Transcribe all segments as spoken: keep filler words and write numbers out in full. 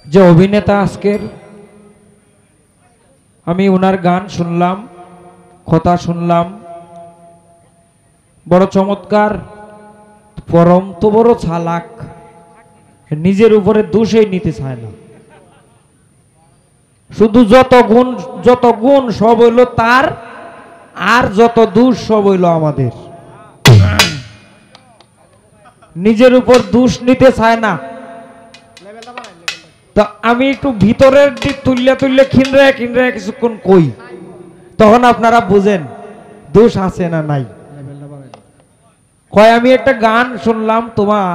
যে অভিনেতা আজকের, আমি ওনার গান শুনলাম, কথা শুনলাম, বড় চমৎকার, পরম তো বড় চালাক, নিজের উপরে দোষই নিতে চায় না। শুধু যত গুণ যত গুণ সব হইল তার, আর যত দোষ সব হইল আমাদের। নিজের উপর দোষ নিতে চায় না। তো আমি একটু ভিতরের দিক তুললে তুললে খিনরে খিনরে কিছুক্ষণ কই, তখন আপনারা বুঝেন দোষ আছে না নাই। কয় আমি একটা গান শুনলাম তোমার,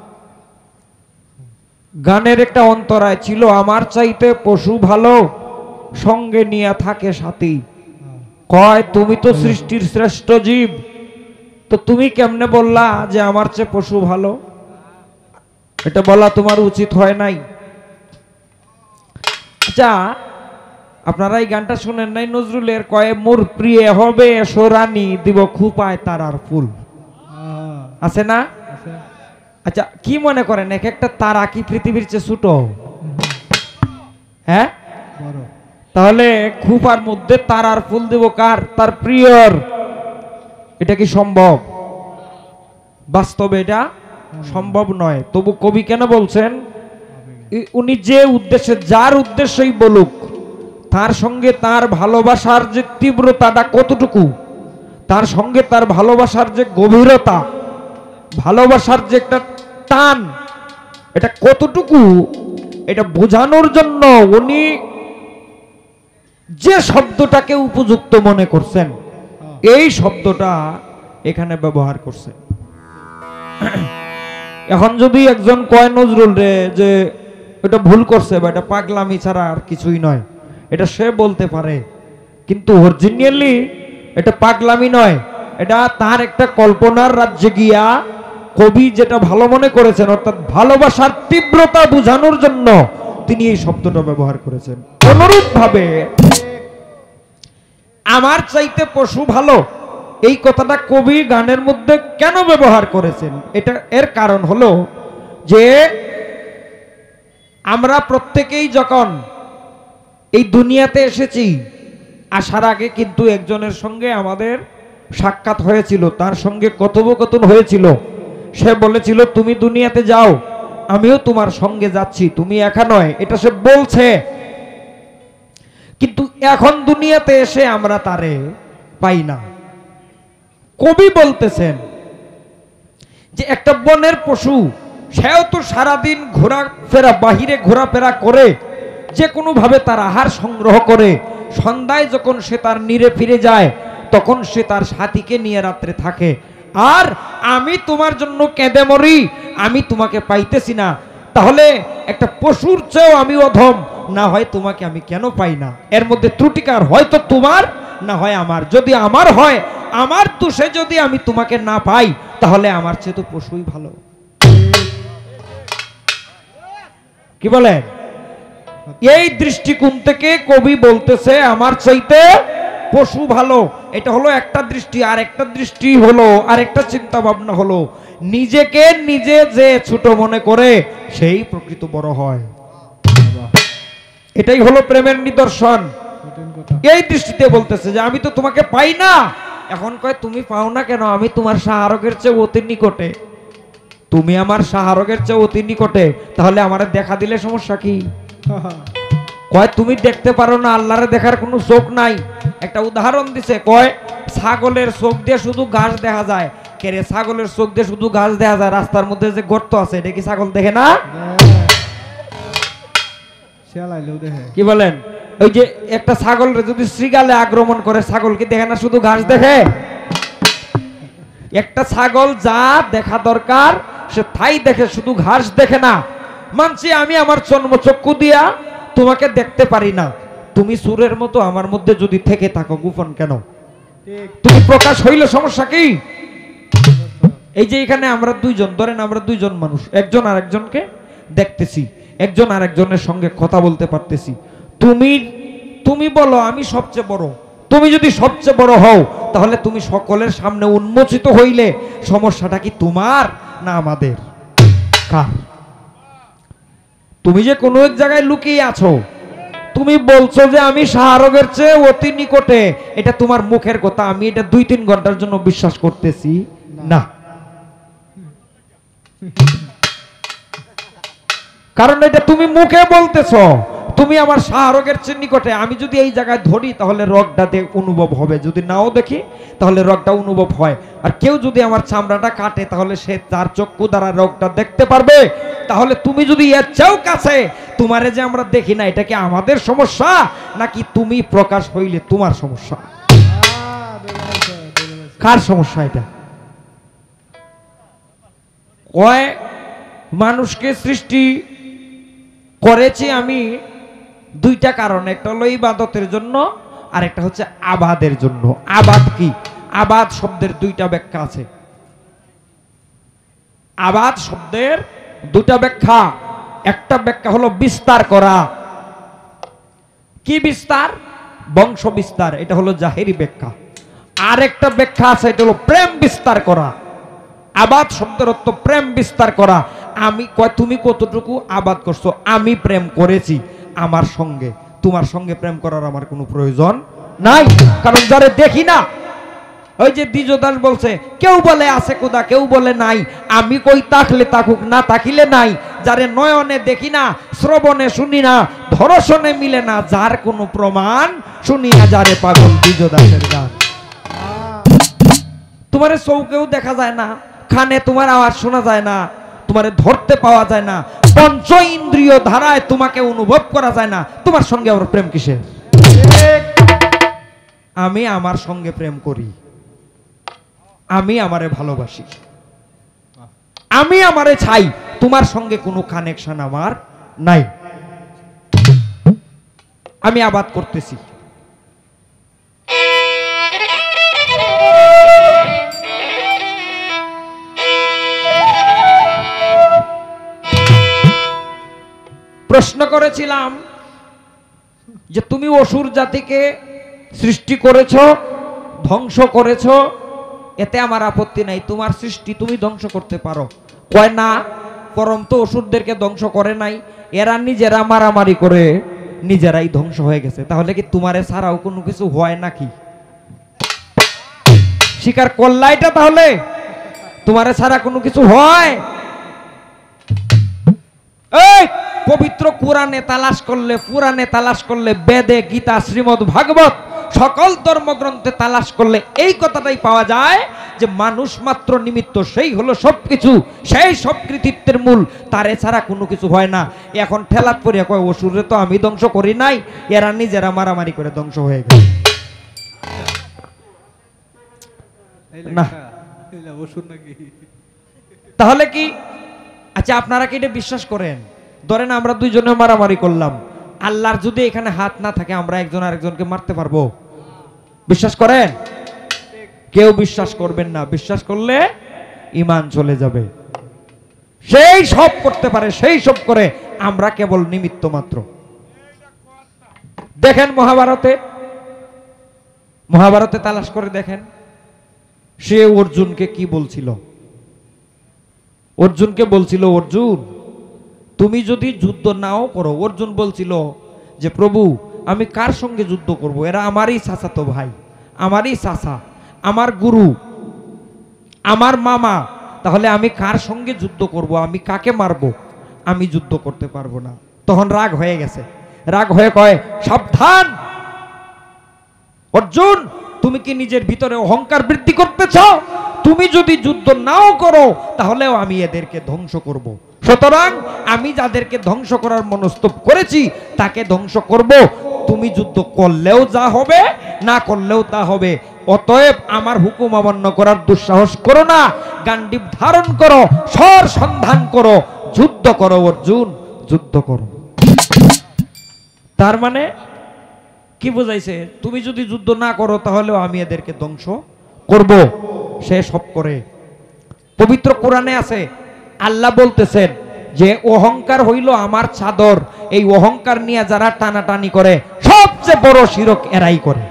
গানের একটা অন্তরায় ছিল, আমার চাইতে পশু ভালো সঙ্গে নিয়ে থাকে সাথী। কয় তুমি তো সৃষ্টির শ্রেষ্ঠ জীব, তো তুমি কেমনে বললা যে আমার চেয়ে পশু ভালো? এটা বলা তোমার উচিত হয় নাই। আচ্ছা, আপনারা এই গানটা শুনেন নাই নজরুলের? কয়ে মোর প্রিয় হবে সোরানি দিব খুপায় তারার ফুল, আছে না? আচ্ছা, কি মনে করেন এক একটা তারা কি পৃথিবীর চেয়ে ছোট? হ্যাঁ, তাহলে খুপার মধ্যে তারার ফুল দেব কার? তার প্রিয়র। এটা কি সম্ভব? বাস্তবে এটা সম্ভব নয়। তবু কবি কেন বলছেন? উনি যে উদ্দেশ্যে, যার উদ্দেশ্যই বলুক, তার সঙ্গে তার ভালোবাসার যে তীব্রতাটা কতটুকু, তার সঙ্গে তার ভালোবাসার যে গভীরতা, ভালোবাসার যে একটা টান, এটা কতটুকু, এটা বোঝানোর জন্য উনি যে শব্দটাকে উপযুক্ত মনে করছেন, এই শব্দটা এখানে ব্যবহার করছেন। এখন যদি একজন কয় নজরুল রে যে এটা ভুল করছে বা এটা পাগলামি ছাড়া আর কিছুই নয়, এটা সে বলতে পারে, কিন্তু অরিজিনালি এটা পাগলামি নয়, এটা তার একটা কল্পনার রাজ্যে গিয়া কবি যেটা ভালো মনে করেছেন, অর্থাৎ ভালোবাসার তীব্রতা বোঝানোর জন্য তিনি এই শব্দটা ব্যবহার করেছেন। অনুরূপ ভাবে আমার চাইতে পশু ভালো, এই কথাটা কবি গানের মধ্যে কেন ব্যবহার করেছেন? এটা এর কারণ হলো যে আমরা প্রত্যেকেই যখন এই দুনিয়াতে এসেছি, আসার আগে কিন্তু একজনের সঙ্গে আমাদের সাক্ষাৎ হয়েছিল, তার সঙ্গে কথোপকথন হয়েছিল। সে বলেছিল তুমি দুনিয়াতে যাও, আমিও তোমার সঙ্গে যাচ্ছি, তুমি একা নয়, এটা সে বলছে। কিন্তু এখন দুনিয়াতে এসে আমরা তারে পাই না। কবি বলতেছেন যে একটা বনের পশু, সেও তো সারাদিন ঘোরাফেরা, বাহিরে ঘোরাফেরা করে, যে কোনো ভাবে তার আহার সংগ্রহ করে, সন্ধ্যায় যখন সে তার নীড়ে ফিরে যায়, তখন সে তার সাথীকে নিয়ে রাত্রে থাকে। আর আমি তোমার জন্য কেঁদে মরি, আমি তোমাকে পাইতেছি না। তাহলে একটা পশুর চেয়েও আমি অধম, না হয় তোমাকে আমি কেন পাই না? এর মধ্যে ত্রুটিকার হয়তো তোমার, না হয় আমার। যদি আমার হয়, আমার দোষে যদি আমি তোমাকে না পাই, তাহলে আমার চেয়ে তো পশুই ভালো। কি বলেন? এই দৃষ্টিকোণ থেকে কবি বলতেছে আমার চাইতে পশু ভালো। এটা হলো একটা দৃষ্টি। আর একটা দৃষ্টি হলো, আর একটা চিন্তা ভাবনা হলো, নিজেকে নিজে যে ছোট মনে করে সেই প্রকৃত বড় হয়। এটাই হলো প্রেমের নিদর্শন। এই দৃষ্টিতে বলতেছে যে আমি তো তোমাকে পাই না। এখন কয় তুমি পাও না কেন? আমি তোমার সাহারকের চেয়ে অতি নিকটে। তুমি আমার সাহারকের চেয়ে অতি নিকটে, তাহলে আমারে দেখা দিলে সমস্যা কি? কয় তুমি দেখতে পারো না, আল্লাহরে দেখার কোনো চোখ নাই। একটা উদাহরণ দিছে, কয় ছাগলের চোখ দিয়ে শুধু ঘাস দেখা যায়। কে রে, ছাগলের চোখ দিয়ে শুধু ঘাস দেখা যায়, রাস্তার মধ্যে যে গর্ত আছে এটা কি ছাগল দেখে না? কি বলেন? ওই যে একটা ছাগল যদি শৃগালে আক্রমণ করে, ছাগল কি দেখে না শুধু ঘাস দেখে? একটা ছাগল যা দেখা দরকার সে তাই দেখে, শুধু ঘাস দেখে না। মানছি আমি আমার চর্মচক্ষু দিয়া তোমাকে দেখতে পারি না, তুমি সুরের মতো আমার মধ্যে যদি থেকে থাকো, গোপন কেন? তুমি প্রকাশ হইলে সমস্যা কি? এই যে এখানে আমরা দুইজন, ধরেন আমরা দুইজন মানুষ, একজন আর একজনকে দেখতেছি, একজন আর একজনের সঙ্গে কথা বলতে পারতেছি। তুমি তুমি বলো আমি সবচেয়ে বড়। তুমি যদি সবচেয়ে বড় হও, তাহলে তুমি সকলের সামনে উন্মোচিত হইলে সমস্যাটা কি তোমার না আমাদের? কার? তুমি যে কোনো এক জায়গায় লুকিয়ে আছো, তুমি বলছো যে আমি শাহরগের চেয়ে অতি নিকটে, এটা তোমার মুখের কথা, আমি এটা দুই তিন ঘন্টার জন্য বিশ্বাস করতেছি না। কারণ এটা তুমি মুখে বলতেছো তুমি আমার শাহরগের চেয়ে নিকটে, আমি যদি এই জায়গায় ধরি তাহলে রগটাতে অনুভব হবে, যদি নাও দেখি তাহলে রগটা অনুভব হয়। আর কেউ যদি আমার চামড়াটা কাটে তাহলে সে তার চক্ষু দ্বারা রগটা দেখতে পারবে। তাহলে তুমি যদি এর চেয়েও কাছে, তোমারে যে আমরা দেখি না, এটা কি আমাদের সমস্যা নাকি তুমি প্রকাশ হইলে তোমার সমস্যা? কার সমস্যা এটা? কয় মানুষকে সৃষ্টি করেছি আমি দুইটা কারণ, একটা হলো ইবাদতের জন্য আর একটা হচ্ছে আবাদের জন্য। আবাদ কি? আবাদ শব্দের দুইটা ব্যাখ্যা আছে। আবাদ শব্দের দুইটা ব্যাখ্যা, একটা ব্যাখ্যা হলো বিস্তার করা। কি বিস্তার? বংশ বিস্তার, এটা হলো জাহেরি ব্যাখ্যা। আর একটা ব্যাখ্যা আছে, এটা হলো প্রেম বিস্তার করা। আবাদ শব্দের অর্থ প্রেম বিস্তার করা। আমি কয় তুমি কতটুকু আবাদ করছো? আমি প্রেম করেছি আমার সঙ্গে, তোমার সঙ্গে প্রেম করার আমার কোনো প্রয়োজন নাই। কারণ যারে দেখি না, ওই যে দ্বিজদাস বলছে, কেউ বলে আছে খোদা, কেউ বলে নাই, আমি কই তাকলে তাকুক, না তাকিলে নাই। যারে নয়নে দেখি না, শ্রবণে শুনি না, ধর্ষণে মিলে না, যার কোনো প্রমাণ শুনি না, যারে পাগল দ্বিজদাসের গান। তোমারে চৌকেও দেখা যায় না, কানে তোমার আওয়াজ শোনা যায় না, তোমারে ধরতে পাওয়া যায় না, পঞ্চ ইন্দ্রিয় ধারায় তোমাকে অনুভব করা যায় না, তোমার সঙ্গে আমার প্রেম কিসের? আমি আমার সঙ্গে প্রেম করি, আমি আমারে ভালোবাসি, আমি আমারে চাই, তোমার সঙ্গে কোনো কানেকশন আমার নাই। আমি আবাদ করতেছি। প্রশ্ন করেছিলাম যে তুমি অসুর জাতিকে সৃষ্টি করেছ, ধ্বংস করেছ, এতে আমার আপত্তি নাই, তোমার সৃষ্টি তুমি ধ্বংস করতে পারো। কয় না, পরম তো অসুরদেরকে ধ্বংস করে নাই, এরা নিজেরা মারামারি করে নিজেরাই ধ্বংস হয়ে গেছে। তাহলে কি তোমারে ছাড়াও কোনো কিছু হয় নাকি? স্বীকার করলা এটা? তাহলে তোমারে ছাড়া কোনো কিছু হয়? এই পবিত্র কোরআনে তালাশ করলে, পুরাণে তালাশ করলে, বেদে, গীতা, শ্রীমদ ভাগবত, সকল ধর্মগ্রন্থে তালাশ করলে এই কথাটাই পাওয়া যায় যে মানুষ মাত্র নিমিত্ত, সেই হলো সবকিছু, সেই সব কৃতিত্বের মূল, তারে ছাড়া কোনো কিছু হয় না। এখন ঠেলাত পড়িয়া কয় অসুরে তো আমি ধ্বংস করি নাই, এরা নিজেরা মারামারি করে ধ্বংস হয়ে গেল। না, তাহলে কি? আচ্ছা, আপনারা কি এটা বিশ্বাস করেন? ধরেন আমরা দুইজনে মারামারি করলাম, আল্লাহর যদি এখানে হাত না থাকে আমরা একজন আরেকজনকে মারতে পারবো? বিশ্বাস করেন? কেউ বিশ্বাস করবেন না। বিশ্বাস করলে ঈমান চলে যাবে। সেই সব করতে পারে, সেই সব করে, আমরা কেবল নিমিত্ত মাত্র। দেখেন মহাভারতে, মহাভারতে তালাশ করে দেখেন সে অর্জুনকে কি বলছিল। অর্জুনকে বলছিল, অর্জুন তুমি যদি যুদ্ধ নাও করো, অর্জুন বলছিল যে প্রভু আমি কার সঙ্গে যুদ্ধ করব? এরা আমারই চাচাতো ভাই, আমারই চাচা, আমার গুরু, আমার মামা, তাহলে আমি কার সঙ্গে যুদ্ধ করব? আমি কাকে মারবো? আমি যুদ্ধ করতে পারবো না। তখন রাগ হয়ে গেছে, রাগ হয়ে কয়, সাবধান অর্জুন, তুমি কি নিজের ভিতরে অহংকার বৃদ্ধি করতেছ? তুমি যদি যুদ্ধ নাও করো তাহলেও আমি এদেরকে ধ্বংস করব। সুতরাং আমি যাদেরকে ধ্বংস করার মনস্তব করেছি তাকে ধ্বংস করব। তুমি যুদ্ধ করলেও যা হবে, না করলেও তা হবে। অতএব আমার হুকুম অমান্য করার দুঃসাহস করো না, গান্ডীব ধারণ করো, স্বর সন্ধান করো, যুদ্ধ করো অর্জুন, যুদ্ধ করো। তার মানে কি বুঝাইছে? তুমি যদি যুদ্ধ না করো তাহলেও আমি এদেরকে ধ্বংস করব। সে সব করে। পবিত্র কোরআনে আছে, আল্লাহ বলতেছেন যে অহংকার হইল আমার চাদর, এই অহংকার নিয়ে যারা টানাটানি করে সবচেয়ে বড় শিরক এরাই করে।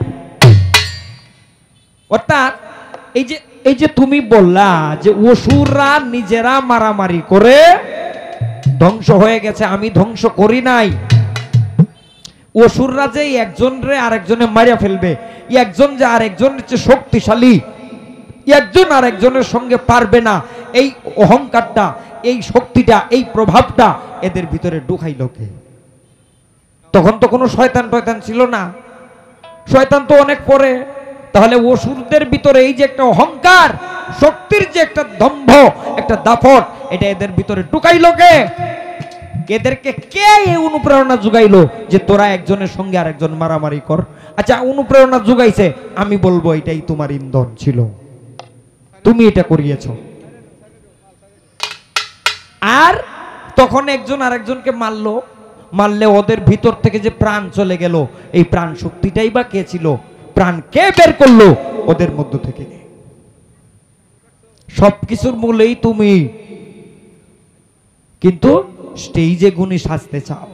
অর্থাৎ এই যে এই যে তুমি বললা যে অসুররা নিজেরা মারামারি করে ধ্বংস হয়ে গেছে, আমি ধ্বংস করি নাই। অসুররা যে একজন রে আরেকজনে মারিয়া ফেলবে, একজন যে আরেকজনের চেয়ে শক্তিশালী, একজন আরেকজনের সঙ্গে পারবে না, এই অহংকারটা, এই শক্তিটা, এই প্রভাবটা এদের ভিতরে ঢুকাইল কে? তখন তো কোনো শয়তান টয়তান ছিল না, শয়তান তো অনেক পরে। তাহলে অসুরদের ভিতরে এই যে একটা অহংকার, শক্তির যে একটা দম্ভ, একটা দাপট, এটা এদের ভিতরে ঢুকাইল কে? এদেরকে কে এই অনুপ্রেরণা জুগাইলো যে তোরা একজনের সঙ্গে আরেকজন মারামারি কর? আচ্ছা, অনুপ্রেরণা জুগাইছে, আমি বলবো এটাই তোমার ইন্ধন ছিল, তুমি এটা করিয়েছ। আর তখন একজন আরেকজনকে মারলো, মারলে ওদের ভিতর থেকে যে প্রাণ চলে গেল, এই প্রাণ শক্তিটাই বা কে ছিল? প্রাণ কে বের করলো ওদের মধ্য থেকে? সবকিছুর মূলেই তুমি, কিন্তু স্টেজে গুণী সাজতে চাও।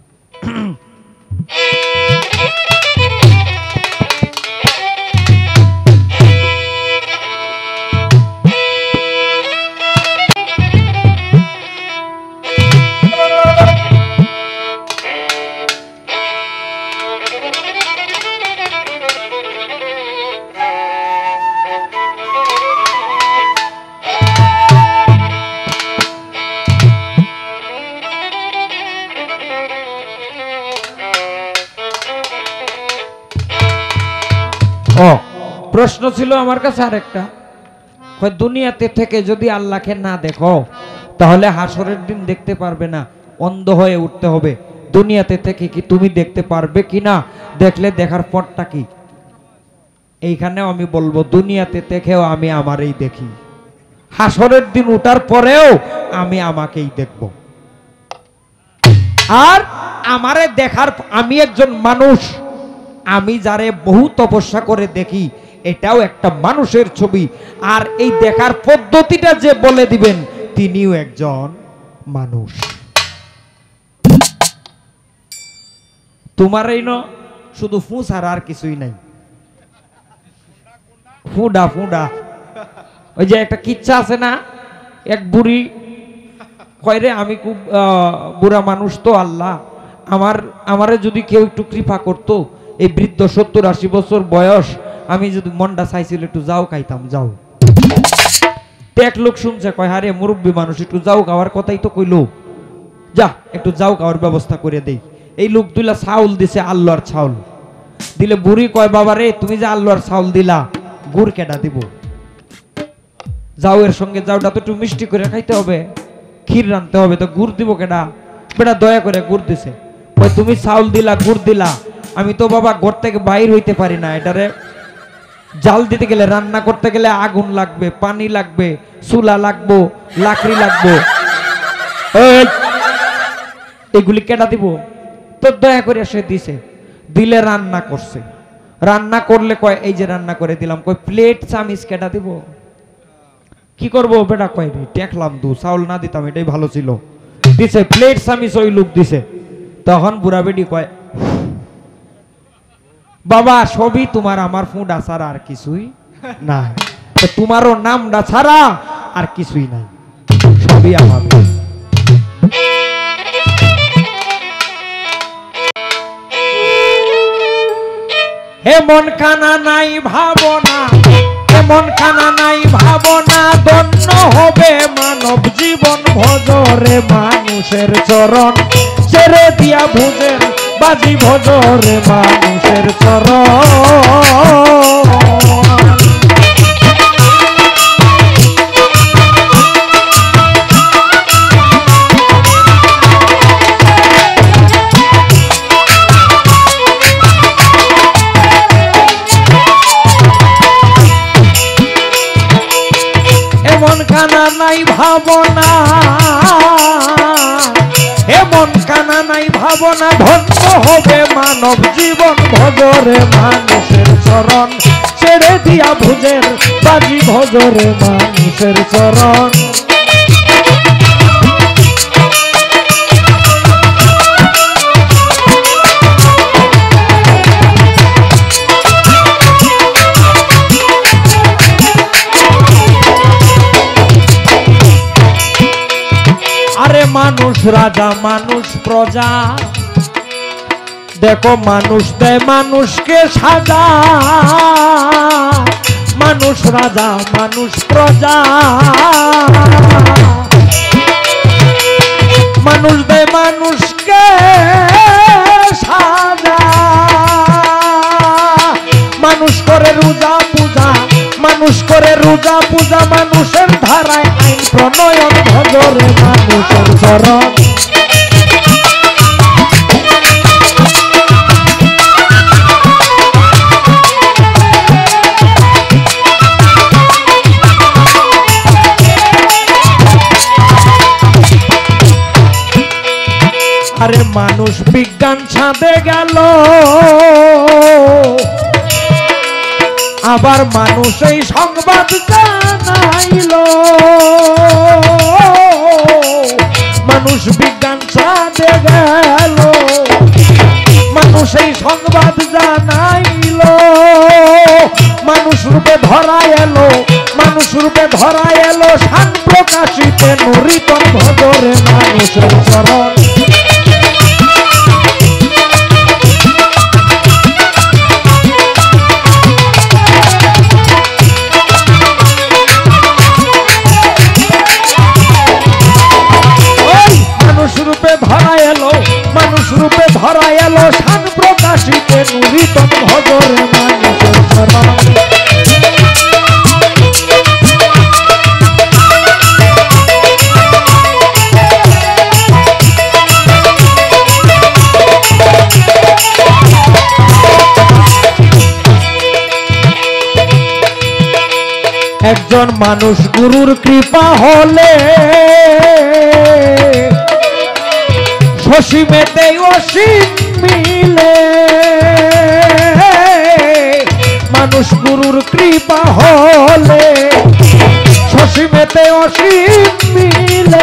ও প্রশ্ন ছিল আমার কাছে আরেকটা, দুনিয়াতে থেকে যদি আল্লাহকে না দেখো তাহলে হাসরের দিন দেখতে পারবে না, অন্ধ হয়ে উঠতে হবে। দুনিয়াতে থেকে কি তুমি দেখতে পারবে কিনা? দেখলে দেখার পরটা কি? এইখানেও আমি বলবো দুনিয়াতে থেকেও আমি আমারই দেখি, হাসরের দিন উঠার পরেও আমি আমাকেই দেখব। আর আমারে দেখার, আমি একজন মানুষ, আমি যারে বহু তপস্যা করে দেখি, এটাও একটা মানুষের ছবি। আর এই দেখার পদ্ধতিটা যে বলে দিবেন, তিনিও একজন মানুষ। তোমার এই ন শুধু ফু ছাড়া আর কিছুই নাই, ফুডা ফুডা। ওই যে একটা কিচ্ছা আছে না, এক বুড়ি কয় রে, আমি খুব বুড়া মানুষ তো, আল্লাহ আমার আমারে যদি কেউ একটু কৃপা করতো, এই বৃদ্ধ সত্তর আশি বছর বয়স, আমি যদি মনটা চাইছিল একটু যাও খাইতাম, যাও। এক লোক শুনছে, কয় হারে মুরব্বী মানুষ, একটু যাও খাওয়ার কথাই তো কইলো, যা একটু যাও খাওয়ার ব্যবস্থা করে দেই। এই লোক দুইলা চাউল দিছে, আল্লাহর চাউল দিলে, বুড়ি কয় বাবা রে, তুমি যে আল্লাহর চাউল দিলা, গুড় কেডা দিব? যাও এর সঙ্গে যাওটা তো একটু মিষ্টি করে খাইতে হবে, ক্ষীর রানতে হবে, তো গুড় দিব কেডা? বেটা দয়া করে গুড় দিছে। কয় তুমি চাউল দিলা, গুড় দিলা, আমি তো বাবা ঘর থেকে বাইর হইতে পারি না, এটারে জাল দিতে গেলে, রান্না করতে গেলে আগুন লাগবে, পানি লাগবে, চুলা লাগবো, লাকড়ি লাগবো, এগুলি কেডা দিব? তো দয়া করে সে দিছে, দিলে রান্না করছে। রান্না করলে কয় এই যে রান্না করে দিলাম, কয় প্লেট চামিচ কেডা দিব? কি করবো বেটা? কয় দেখলাম দু চাউল না দিতাম এটাই ভালো ছিল, দিছে প্লেট চামিচ, ওই লোক দিছে। তখন বুড়া বেটি কয় বাবা সবই তোমার, আমার ফুডা ছাড়া আর কিছুই না, তোমারও নামটা ছাড়া আর কিছুই নাই, সবই আমার। এমন কানা নাই ভাবনা, এমন কানা নাই ভাবনা, ধন্য হবে মানব জীবন, ভজরে মানুষের চরণ, ছেড়ে দিয়া ভুজের বাজি, ভজরে মানুষের চরণ। এমন কানা নাই ভাবনা, এমন কানা নাই ভাবনা, ধন্য হবে মানব জীবন, ভজরে মানুষের চরণ, ছেড়ে দিয়া ভুজের বাজি, ভজরে মানুষের চরণ। আরে মানুষ মানুষ রাজা মানুষ প্রজা, দেখো মানুষ দেয় মানুষকে সাজা, মানুষ রাজা মানুষ প্রজা, মানুষ দেয় মানুষকে সাজা, মানুষ করে রোজা পূজা, মানুষ করে রোজা পূজা, মানুষের ধারায় আইন প্রণয়ন, ভজরে মানুষের চরণ। আরে মানুষ বিজ্ঞান ছাদে গেল, আবার মানুষ এই সংবাদ জানাইল, মানুষ বিজ্ঞান ছাদে গেল, মানুষ এই সংবাদ জানাইল, মানুষ রূপে ধরা এলো, মানুষ রূপে ধরা এলো, শান প্রকাশিতে নূতন ভজরে মানুষের চরণ। রূপে ধরা এলো, শান প্রকাশিতে নূতন ভজরে মানুষের চরণ। একজন মানুষ গুরুর কৃপা হলে, অসীমেতে অসীম মিলে, মানুষ গুরুর কৃপা হলে, অসীমেতে অসীম মিলে।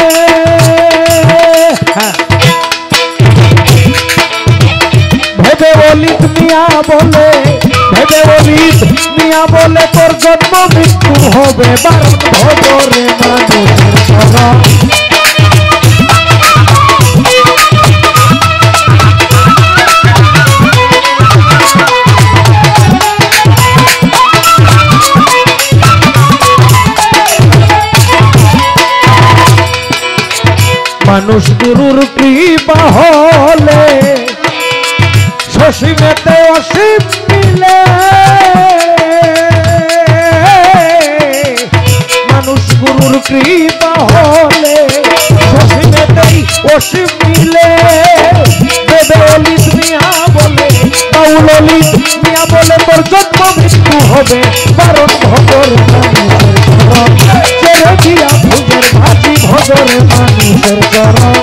ভেবে অলিত মিয়া বলে, ভেবে অলিত মিয়া বলে, তোর জন্ম মৃত্যু হবে বারণ, ভজরে মানুষের চরণ। মানুষ গুরুর কৃপা হলে, সসীমেতে অসীম মিলে, মানুষ গুরুর কৃপা হলে, সসীমেতেই অসীম মিলে। বেদে অলিত মিয়া বলে, বাউল অলিত মিয়া বলে, তোর জন্ম মৃত্যু হবে বারণ, ভজরে মানুষের চরণ। ছেড়ে দিয়া ভোজের ভাজি, ভজরে মানুষের চরণ।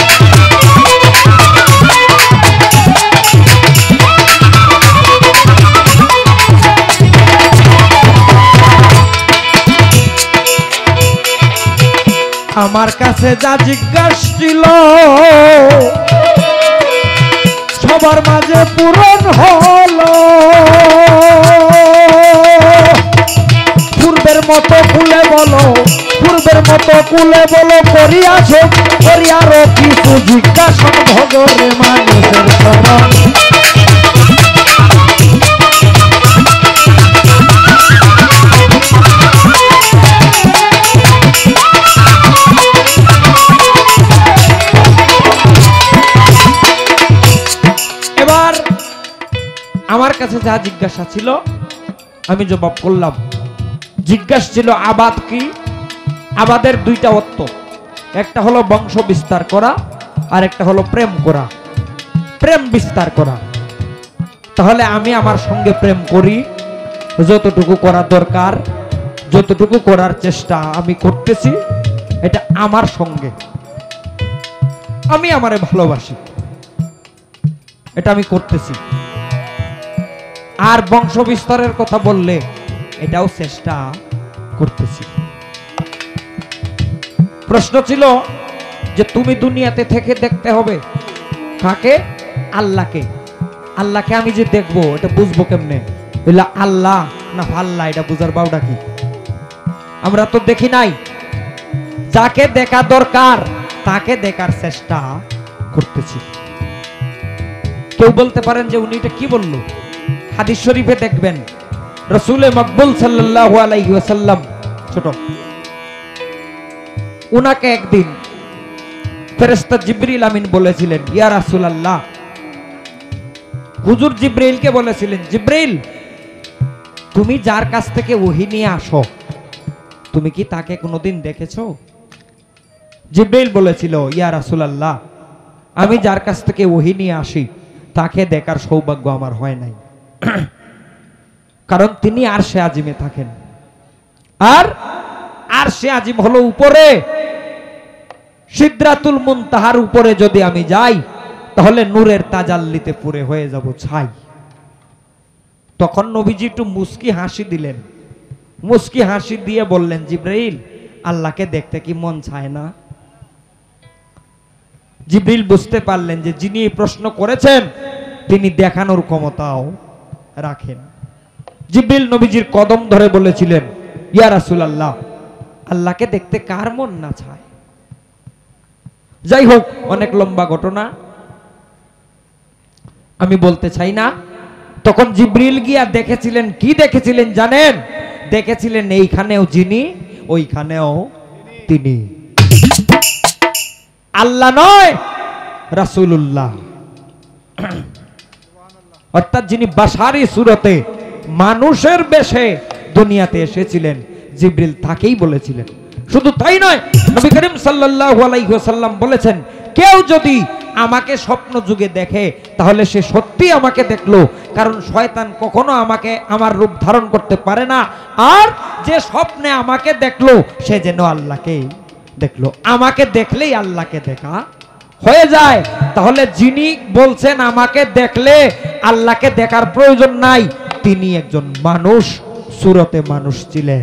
আমার কাছে যা জিজ্ঞাসা ছিল, সবার মাঝে পূরণ হলো, পূর্বের মতো কুলে বলো, পূর্বের মতো কুলে বলো, করিয়াছ করিয়ারও কিছু জিজ্ঞাসা, ভজরে মানুষের চরণ। এবার আমার কাছে যা জিজ্ঞাসা ছিল আমি জবাব করলাম। জিজ্ঞাসা ছিল আবাদ কি? আবাদের দুইটা অর্থ, একটা হলো বংশ বিস্তার করা, আর একটা হলো প্রেম করা, প্রেম বিস্তার করা। তাহলে আমি আমার সঙ্গে প্রেম করি, যতটুকু করা দরকার, যতটুকু করার চেষ্টা আমি করতেছি, এটা আমার সঙ্গে, আমি আমারে ভালোবাসি, এটা আমি করতেছি। আর বংশ বিস্তারের কথা বললে এটাও চেষ্টা করতেছি। প্রশ্ন ছিল যে তুমি দুনিয়াতে থেকে দেখতে হবে কাকে? আল্লাহকে। আল্লাহকে আমি যে দেখবো এটা বুঝবো কেমনে? বললা আল্লাহ না আল্লাহ, এটা বুঝার বাউটা কি? আমরা তো দেখি নাই। যাকে দেখা দরকার তাকে দেখার চেষ্টা করতেছি। কেউ বলতে পারেন যে উনি এটা কি বলল? হাদিস শরীফে দেখবেন রাসূলে মকবুল সাল্লাল্লাহু আলাইহি ওয়াসাল্লাম ছোট উনাকে একদিন ফেরেশতা জিবরিল আমিন বলেছিলেন, ইয়া রাসূলুল্লাহ, হুজুর জিবরিলকে বলেছিলেন, জিবরিল তুমি যার কাছ থেকে ওহী নিয়ে আসো তুমি কি তাকে কোনোদিন দেখেছো? জিবরিল বলেছিল, ইয়া রাসূলুল্লাহ, আমি যার কাছ থেকে ওহী নিয়ে আসি তাকে দেখার সৌভাগ্য আমার হয় নাই, কারণ তিনি আরশে আজিমে থাকেন। আর আরশে আজিম হলো উপরে, সিদরাতুল মুনতাহার উপরে যদি আমি যাই তাহলে নূরের তাজাল্লিতে পুরে হয়ে যাব ছাই। তখন নবীজি একটু মুস্কি হাসি দিলেন, মুস্কি হাসি দিয়ে বললেন, জিবরাইল আল্লাহকে দেখতে কি মন চায় না? জিবরিল বুঝতে পারলেন যে যিনি এই প্রশ্ন করেছেন তিনি দেখানোর ক্ষমতাও রাখেন। জিবরিল নবীজির কদম ধরে বলেছিলেন, ইয়া রাসূলুল্লাহ, আল্লাহকে দেখতে কার মন না চায়? যাই হোক, অনেক লম্বা ঘটনা, আমি বলতে চাই না। তখন জিবরিল গিয়া দেখেছিলেন, কি দেখেছিলেন জানেন? দেখেছিলেন এইখানেও যিনি, ওইখানেও তিনি। আল্লাহ নয়, রাসূলুল্লাহ, অর্থাৎ যিনি বাশারি সুরতে মানুষের বেশে দুনিয়াতে এসেছিলেন, জিবরিল তাকেই বলেছিলেন। শুধু তাই নয়, নবী করিম সাল্লাল্লাহু আলাইহি ওয়াসাল্লাম বলেছেন, কেউ যদি আমাকে স্বপ্ন যুগে দেখে তাহলে সে সত্যি আমাকে দেখলো, কারণ শয়তান কখনো আমাকে আমার রূপ ধারণ করতে পারে না। আর যে স্বপ্নে আমাকে দেখলো সে যেন আল্লাহকে দেখলো, আমাকে দেখলেই আল্লাহকে দেখা হয়ে যায়। তাহলে যিনি বলছেন আমাকে দেখলে আল্লাহকে দেখার প্রয়োজন নাই, তিনি একজন মানুষ, সুরতে মানুষ ছিলেন।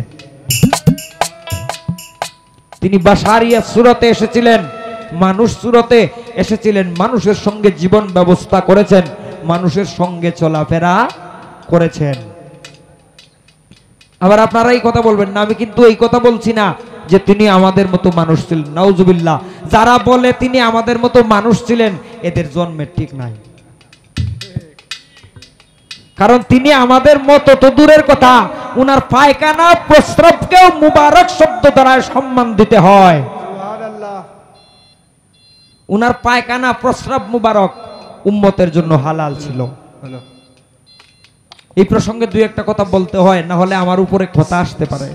তিনি বাশারিয়া সুরতে এসেছিলেন, মানুষ সুরতে এসেছিলেন, মানুষের সঙ্গে জীবন ব্যবস্থা করেছেন, মানুষের সঙ্গে চলাফেরা করেছেন। আবার আপনারা এই কথা বলবেন না, আমি কিন্তু এই কথা বলছি না যে তিনি আমাদের মতো মানুষ ছিলেন, নাউজুবিল্লাহ। যারা বলে তিনি আমাদের মতো মানুষ ছিলেন এদের জন্মের ঠিক নাই, কারণ তিনি আমাদের মতো তো দূরের কথা, উনার পায়খানা প্রস্রাবকেও মুবারক শব্দ দ্বারা সম্মান দিতে হয়। উনার পায়খানা প্রস্রাব মুবারক উম্মতের জন্য হালাল ছিল। এই প্রসঙ্গে দুই একটা কথা বলতে হয়, না হলে আমার উপরে কথা আসতে পারে।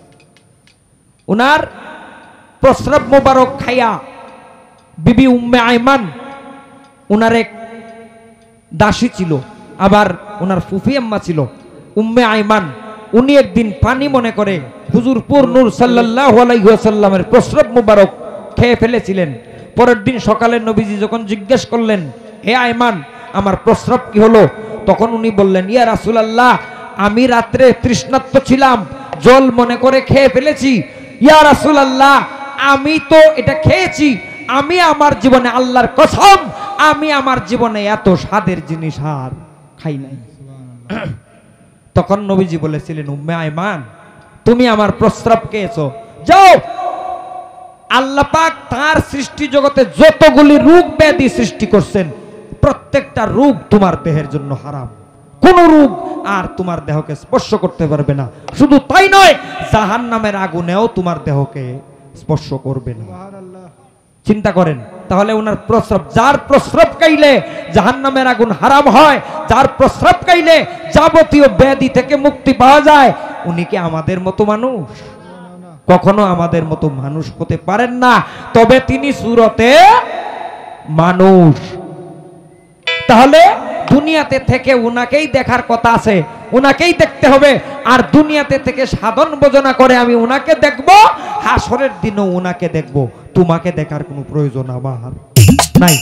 উনার প্রস্রাব মুবারক খাইয়া বিবি উম্মে আইমান, উনার এক দাসী ছিল, আবার উনার ফুফি আম্মা ছিল উম্মে আইমান। উনি একদিন পানি মনে করে হুজুর পুর নূর সাল্লাল্লাহু আলাইহি ওয়াসাল্লামের প্রস্রাব মুবারক খেয়ে ফেলেছিলেন। পরের দিন সকালে নবীজি যখন জিজ্ঞেস করলেন, হে আইমান, আমার প্রস্রাব কি হলো? তখন উনি বললেন, ইয়া রাসূলুল্লাহ, আমি রাত্রে তৃষ্ণার্ত ছিলাম, জল মনে করে খেয়ে ফেলেছি। ইয়া রাসূলুল্লাহ, আমি তো এটা খেয়েছি, আমি আমার জীবনে, আল্লাহর কসম, আমি আমার জীবনে এত স্বাদের জিনিস আর খাই নাই। তখন নবীজি বলেছিলেন, উম্মে আইমান, তুমি আমার প্রস্রাব খেয়েছো, যাও। আল্লাহ পাক তার সৃষ্টি জগতে যতগুলি রোগ ব্যাধি সৃষ্টি করছেন প্রত্যেকটা রোগ তোমার দেহের জন্য হারাম, কোন রোগ আর তোমার দেহকে স্পর্শ করতে পারবে না। শুধু তাই নয়, জাহান্নামের আগুনেও তোমার দেহকে স্পর্শ করবে না। চিন্তা করেন, তাহলে ওনার প্রস্রাব, যার প্রস্রাব খাইলে জাহান্নামের আগুন হারাম হয়, যার প্রস্রাব খাইলে যাবতীয় ব্যাধি থেকে মুক্তি পাওয়া যায়, উনি কি আমাদের মতো মানুষ? কখনো আমাদের মতো মানুষ হতে পারেন না, তবে তিনি সুরতে মানুষ। তাহলে দুনিয়াতে থেকে উনাকেই দেখার কথা আছে, উনাকেই দেখতে হবে। আর দুনিয়াতে থেকে সাধন ভোজনা করে আমি উনাকে দেখব, হাসরের দিনও উনাকে দেখব, তোমাকে দেখার কোনো প্রয়োজন আমার নাই।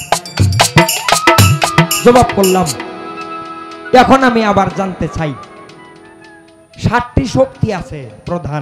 জবাব করলাম। এখন আমি আবার জানতে চাই, সাতটি শক্তি আছে প্রধান: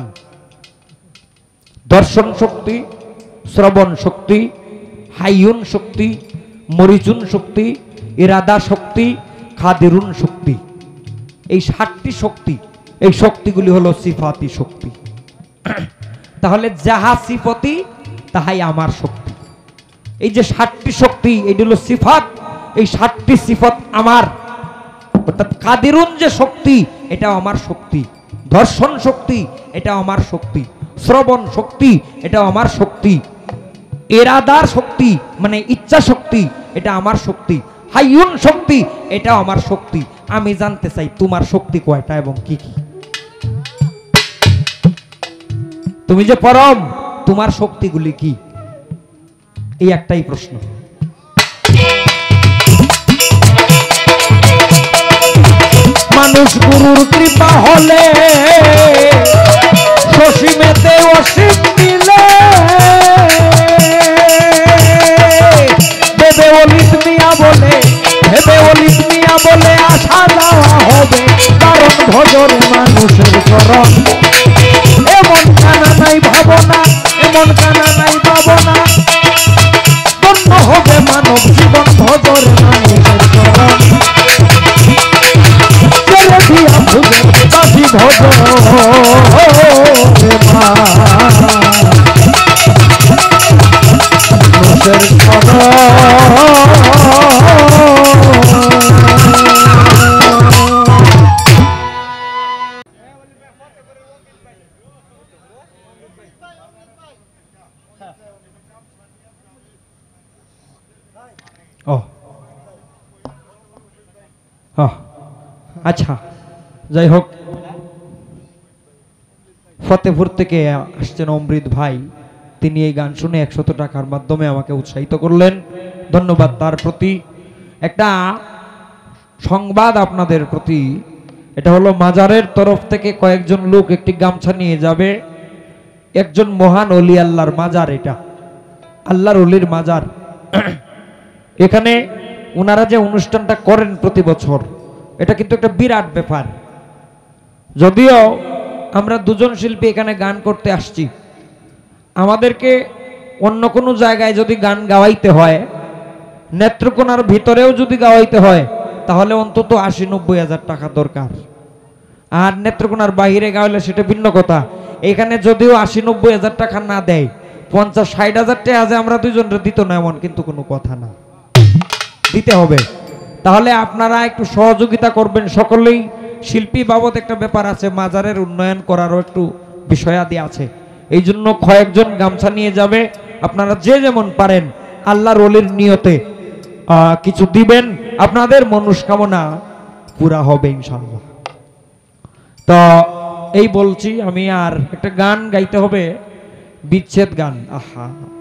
দর্শন শক্তি, শ্রবণ শক্তি, হাইয়ুন শক্তি, মরিচুন শক্তি, ইরাদা শক্তি, খাদিরুন শক্তি। এই সাতটি শক্তি, এই শক্তিগুলি হলো সিফাতি শক্তি। তাহলে যাহা সিফতি তাহাই আমার শক্তি। এই যে ষাটটি শক্তি, এইটা হলো সিফাত, এই ষাটটি সিফাত আমার, অর্থাৎ কাদিরুন যে শক্তি এটাও আমার শক্তি, দর্শন শক্তি এটাও আমার শক্তি, শ্রবণ শক্তি এটাও আমার শক্তি, এরাদার শক্তি মানে ইচ্ছা শক্তি এটা আমার শক্তি, হাইয়ুন শক্তি এটাও আমার শক্তি। আমি জানতে চাই তোমার শক্তি কয়টা এবং কি কি? তুমি যে পরম, তোমার শক্তিগুলি কি? এই একটাই প্রশ্ন। মানুষ গুরুর কৃপা হলে সসীমেতে অসীম দিলে ভেবে অলিত মিয়া বলে ভেবে অলিত মিয়া বলে আশা দেওয়া হবে, কারণ ভজরে মানুষের চরণ। এমন কানা নাই ভাবনা, এমন কানা নাই ভাবনা, ধন্য হবে মানব জীবন ভজরে মানুষের চরণ। ছেড়ে দিয়া ভুজে বাসি ভজ মানুষের চরণ। ও আচ্ছা, যাই হোক, ফতেপুর থেকে আসছেন অমৃত ভাই, তিনি এই গান শুনে একশত টাকার মাধ্যমে আমাকে উৎসাহিত করলেন, ধন্যবাদ তার প্রতি। একটা সংবাদ আপনাদের প্রতি, এটা হলো মাজারের তরফ থেকে কয়েকজন লোক একটি গামছা নিয়ে যাবে, একজন মহান অলি আল্লাহর মাজার, এটা আল্লাহর অলির মাজার। এখানে ওনারা যে অনুষ্ঠানটা করেন প্রতি বছর, এটা কিন্তু একটা বিরাট ব্যাপার। যদিও আমরা দুজন শিল্পী এখানে গান করতে আসছি, আমাদেরকে অন্য কোনো জায়গায় যদি গান গাওয়াইতে হয়, নেত্রকোনার ভিতরেও যদি গাওয়াইতে হয়, তাহলে অন্তত আশি নব্বই হাজার টাকা দরকার। আর নেত্রকোনার বাইরে গাওয়ালে সেটা ভিন্ন কথা। এখানে যদিও আশি নব্বই হাজার টাকা না দেয়, পঞ্চাশ ষাট হাজার টাকা আছে, আমরা দুজনের দিত না এমন কিন্তু কোনো কথা না, দিতে হবে। তাহলে আপনারা একটু সহযোগিতা করবেন সকলেই। শিল্পী বাবদ একটা ব্যাপার আছে, মাজারের উন্নয়ন করারও একটু বিষয়াদি আছে, এই জন্য কয়েকজন গামছা নিয়ে যাবে। আপনারা যে যেমন পারেন আল্লাহর ওলির নিয়তে কিছু দিবেন, আপনাদের মনস্কামনা পুরা হবে ইনশাআল্লাহ। তো এই বলছি আমি, আর একটা গান গাইতে হবে, বিচ্ছেদ গান। আহা,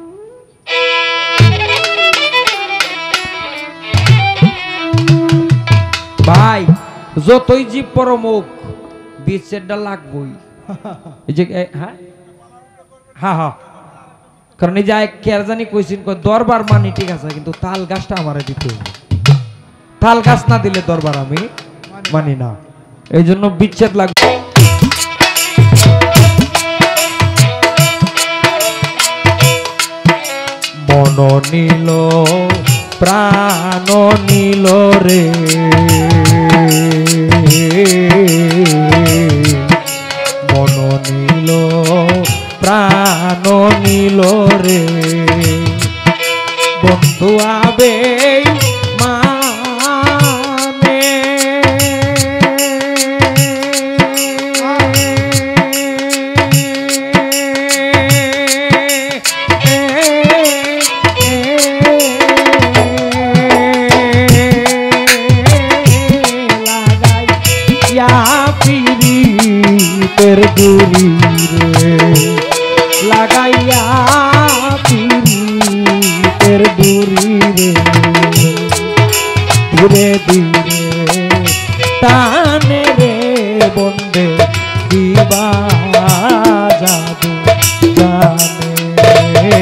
ভাই যতই জীব পরমুখ, বিচ্ছেদটা লাগবই। এই যে হ্যাঁ হ্যাঁ হ্যাঁ, কারণ এই যে কেয়ার জানি কইছেন দরবার মানি ঠিক আছে, কিন্তু তাল গাছটা আমারে দিতে, তাল গাছ না দিলে দরবার আমি মানি না, এই জন্য বিচ্ছেদ লাগবে। মন নীল প্রাণ নীল রে, মন নীল প্রাণ নীল রে, বন্ধু আবে মানে পীড়িতের দূরি রে, লাগাইয়া পীড়িতের দূরি রে, ধীরে ধীরে টানে রে বন্দে দিবা যাবো জানে।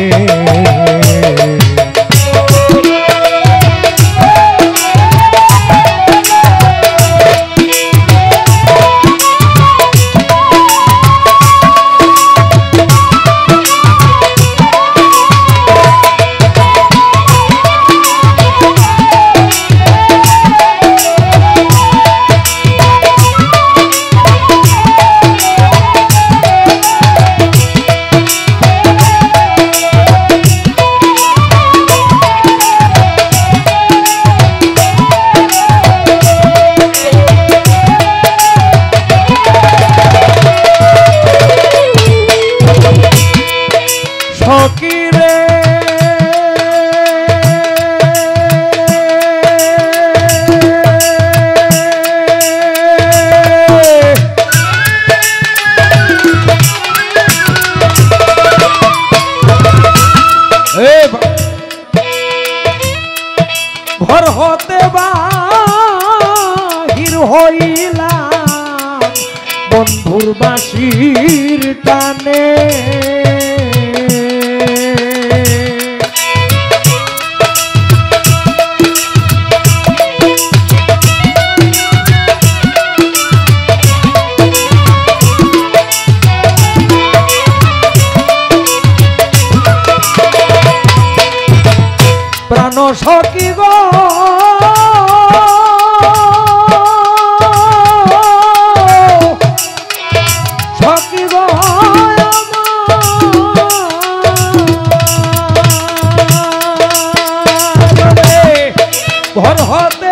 ঘর হতে বাহির হইলাম বন্ধুর বাঁশির টানে। প্রাণ সখী গো সখী গো ঘর হতে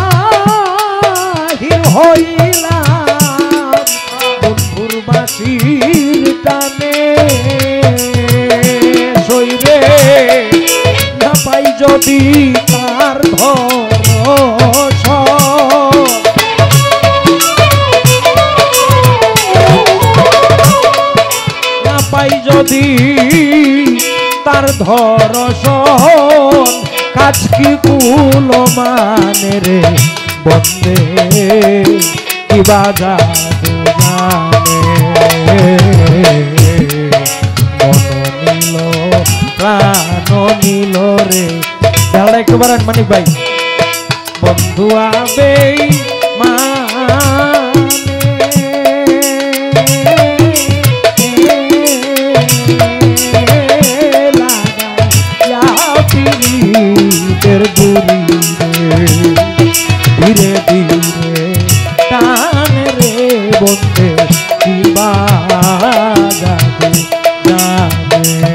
বাহির হইলাম বন্ধুর বাঁশির টানে। শৈরে না পাই যদি তার ধরস না পাই যদি তার ধরসন কাজ কি কুল মানে রে বন্দে কি বাজা নীল প্রাণ নীল রে তাহলে একটু বারান মানিক ভাই বন্ধু আবে ধীরে ধীরে টান রে বন্ধে কি বাজাবে জানে।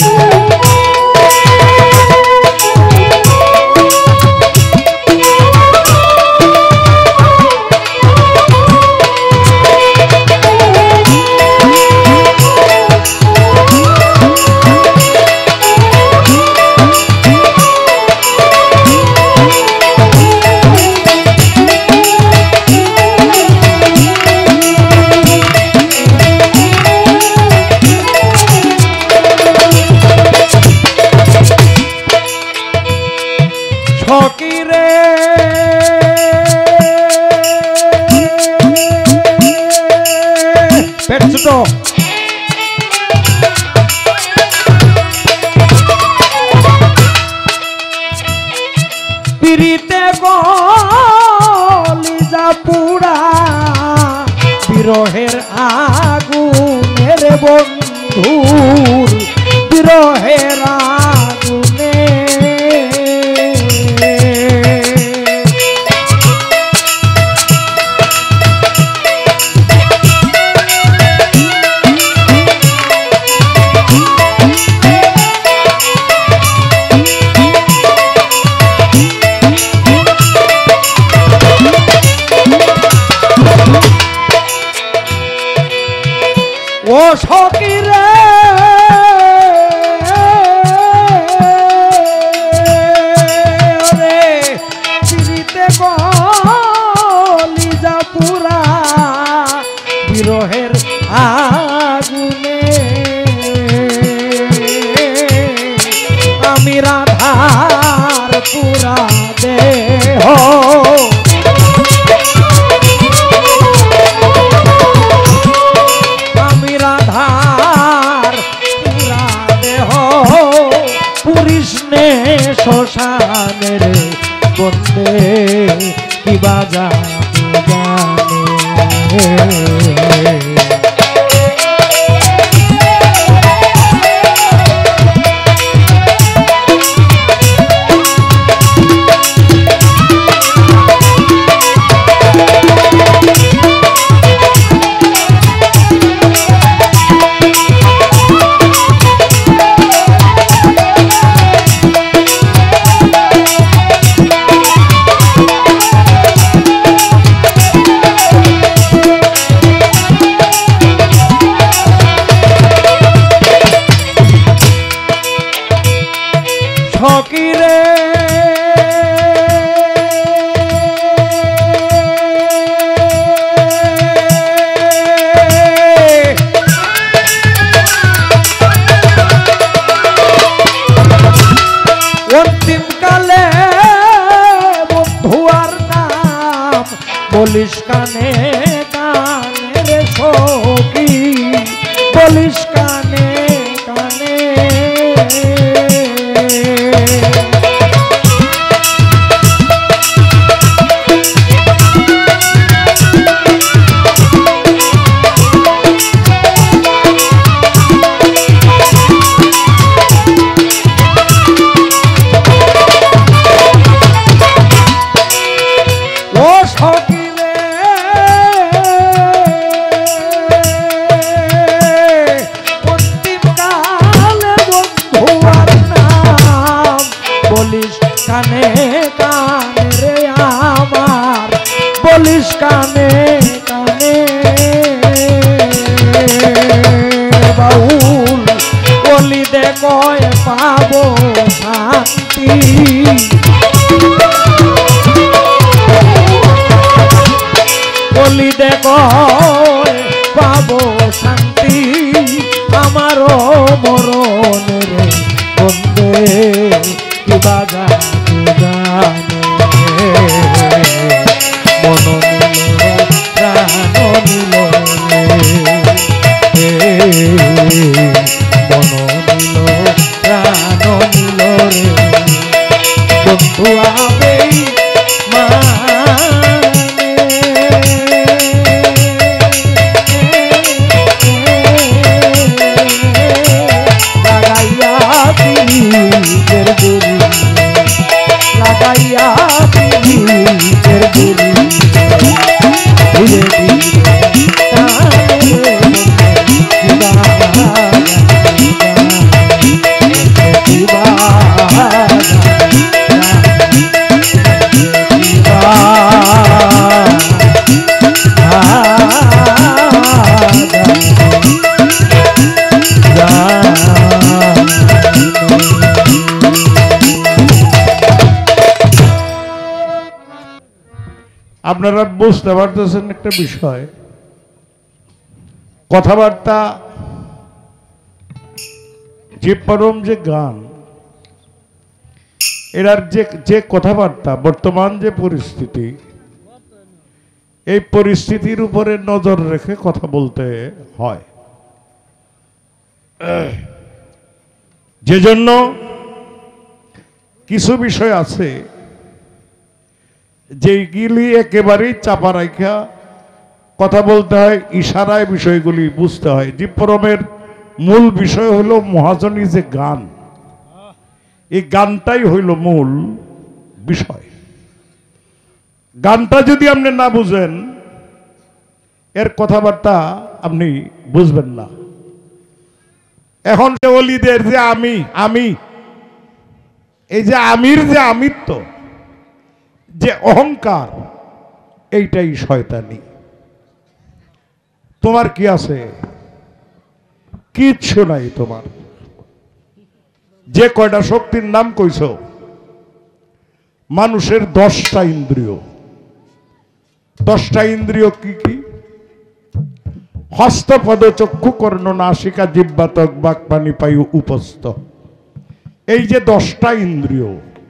ফকিরে পেট ছোট পিরিতে কলিজা পুরা বিরহের আগুনের বন্ধুর বিরহের আগুনে। ও সখী রে রে চিরিতে কলিজা পুরা বিরহের আগুনে। আমি রাধার পুরা দেহ কৃষ্ণে শ্মশানের বন্দে কি বাজা জানে। বলিস কানে কানে রে সখী বলিস কানে কানে কানে কানে রে আমার বলিস কানে কানে বাউল বলি দে কয় পাবো শান্তি বলি দে কয় পাবো শান্তি আমারও মরণের বন্দে কিবা জানে জানে মন নিল প্রাণ নিল মন নিল প্রাণ নিল রে বন্ধু আবেই লাগাইয়া দিলের গুলি ধীরে আপনারা বুঝতে পারতেছেন একটা বিষয় কথাবার্তা যে পরম যে গান এরার যে যে কথাবার্তা বর্তমান যে পরিস্থিতি এই পরিস্থিতির উপরে নজর রেখে কথা বলতে হয় যে জন্য কিছু বিষয় আছে যেগুলি একেবারেই চাপা রাখা কথা বলতে হয় ইশারায় বিষয়গুলি বুঝতে হয় জীবপরমের মূল বিষয় হলো মহাজনী যে গান এই গানটাই হইল মূল বিষয় গানটা যদি আপনি না বুঝেন এর কথাবার্তা আপনি বুঝবেন না এখন যে ওলিদের যে আমি আমি এই যে আমির যে আমিত্ব যে অহংকার এইটাই শয়তানি তোমার কি আছে কিচ্ছু নাই তোমার যে কয়টা শক্তির নাম কইছ মানুষের দশটা ইন্দ্রিয় দশটা ইন্দ্রিয় কি কি হস্ত পদ চক্ষু কর্ণ নাসিকা জিহ্বা ত্বক বাক পানি পায়ু উপস্থ এই যে দশটা ইন্দ্রিয়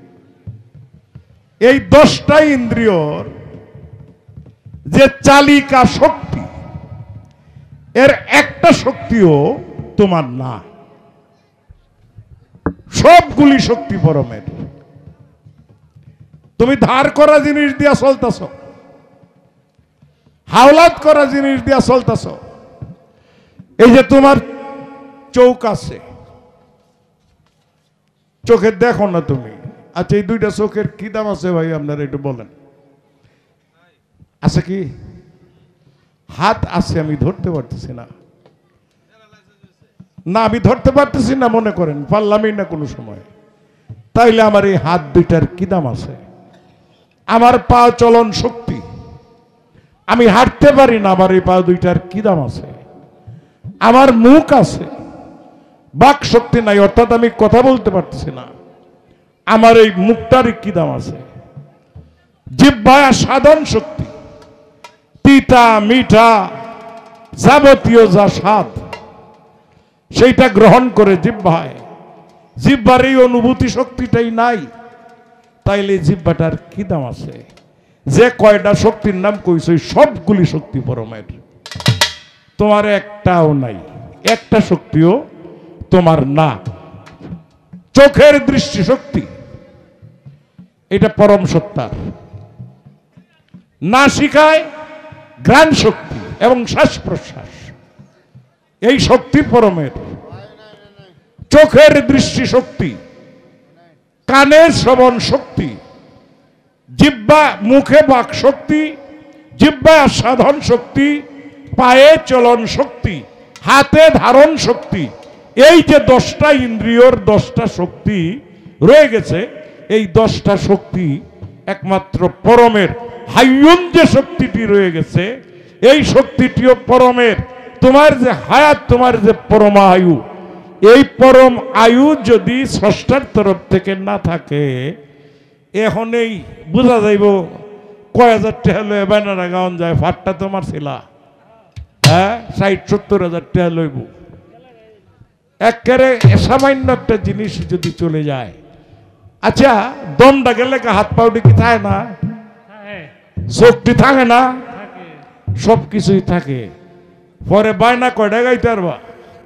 এই দশটা ইন্দ্রিয়র যে চালিকা শক্তি এর একটা শক্তিও তোমার না সবগুলি শক্তি পরমের তুমি ধার করা জিনিস দিয়া চলতেছ হাওলাত করা জিনিস দিয়া চলতেছ এই যে তোমার চোখ আছে চোখে দেখো না তুমি আচ্ছা এই দুইটা চোখের কি দাম আছে ভাই আপনারা একটু বলেন আছে কি হাত আছে আমি ধরতে পারতেছি না না আমি ধরতে পারতেছি না মনে করেন পারলামই না কোনো সময় তাইলে আমার এই হাত দুইটার কি দাম আছে আমার পা চলন শক্তি আমি হাঁটতে পারি না আমার এই পা দুইটার কি দাম আছে আমার মুখ আছে বাক শক্তি নাই অর্থাৎ আমি কথা বলতে পারতেছি না আমার এই মুখটার কি দাম আছে জিহ্বায় সাধন শক্তি তিতা মিঠা যাবতীয় যা স্বাদ সেইটা গ্রহণ করে জিহ্বায় জিহ্বার এই অনুভূতি শক্তিটাই নাই তাইলে জিহ্বাটার কি দাম আছে যে কয়টা শক্তির নাম কইছ সবগুলি শক্তি পরমের, তোমার একটাও নাই, একটা শক্তিও তোমার না। চোখের দৃষ্টি শক্তি এটা পরম সত্তার, নাসিকায় ঘ্রাণ শক্তি এবং শ্বাস প্রশ্বাস এই শক্তি পরমের। চোখের দৃষ্টি শক্তি, কানের শ্রবণ শক্তি, জিহ্বা মুখে বাক শক্তি, জিহ্বা সাধন শক্তি, পায়ে চলন শক্তি, হাতে ধারণ শক্তি, এই যে দশটা ইন্দ্রিয়র দশটা শক্তি রয়ে গেছে, এই দশটা শক্তি একমাত্র পরমের। হাইয়ুন যে শক্তিটি রয়ে গেছে এই শক্তিটিও পরমের। তোমার যে হায়াত, তোমার যে পরমায়ু, এই পরম আয়ু যদি স্রষ্টার তরফ থেকে না থাকে, এখন এই বোঝা যাইব কয় হাজার টাকা লয়ে বেনারা গাউন যায়, ফাটটা তোমার ছিলা, হ্যাঁ ষাট সত্তর হাজার টাকা লইব। একেবারে সামান্য একটা জিনিস যদি চলে যায়, আচ্ছা দমটা গেলে হাত পাউডি কি থাকে না, চোখটি থাকে না, সব কিছুই থাকে, পরে বায়না কয়টা গাইতে পারবা,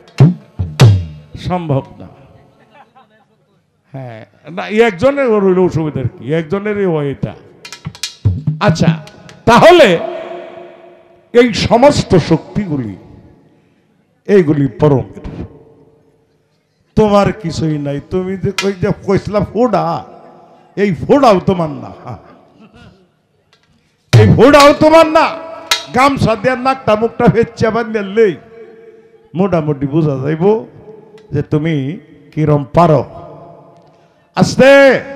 সম্ভব না। হ্যাঁ না, একজনের রইল অসুবিধার কি, একজনেরই হয় এটা। আচ্ছা তাহলে এই সমস্ত শক্তিগুলি এইগুলি পরমের, তোমার কিছুই নাই। তুমি যে কই যে কইছিলা ফোড়া, এই ফোড়াও তোমার না, এই ফোড়াও তোমার না। গামছা দিয়ে নাকটা মুখটা ফেচ্চা বান্ধলেই মোটামুটি বোঝা যাইব যে তুমি কিরম পারো। আস্তে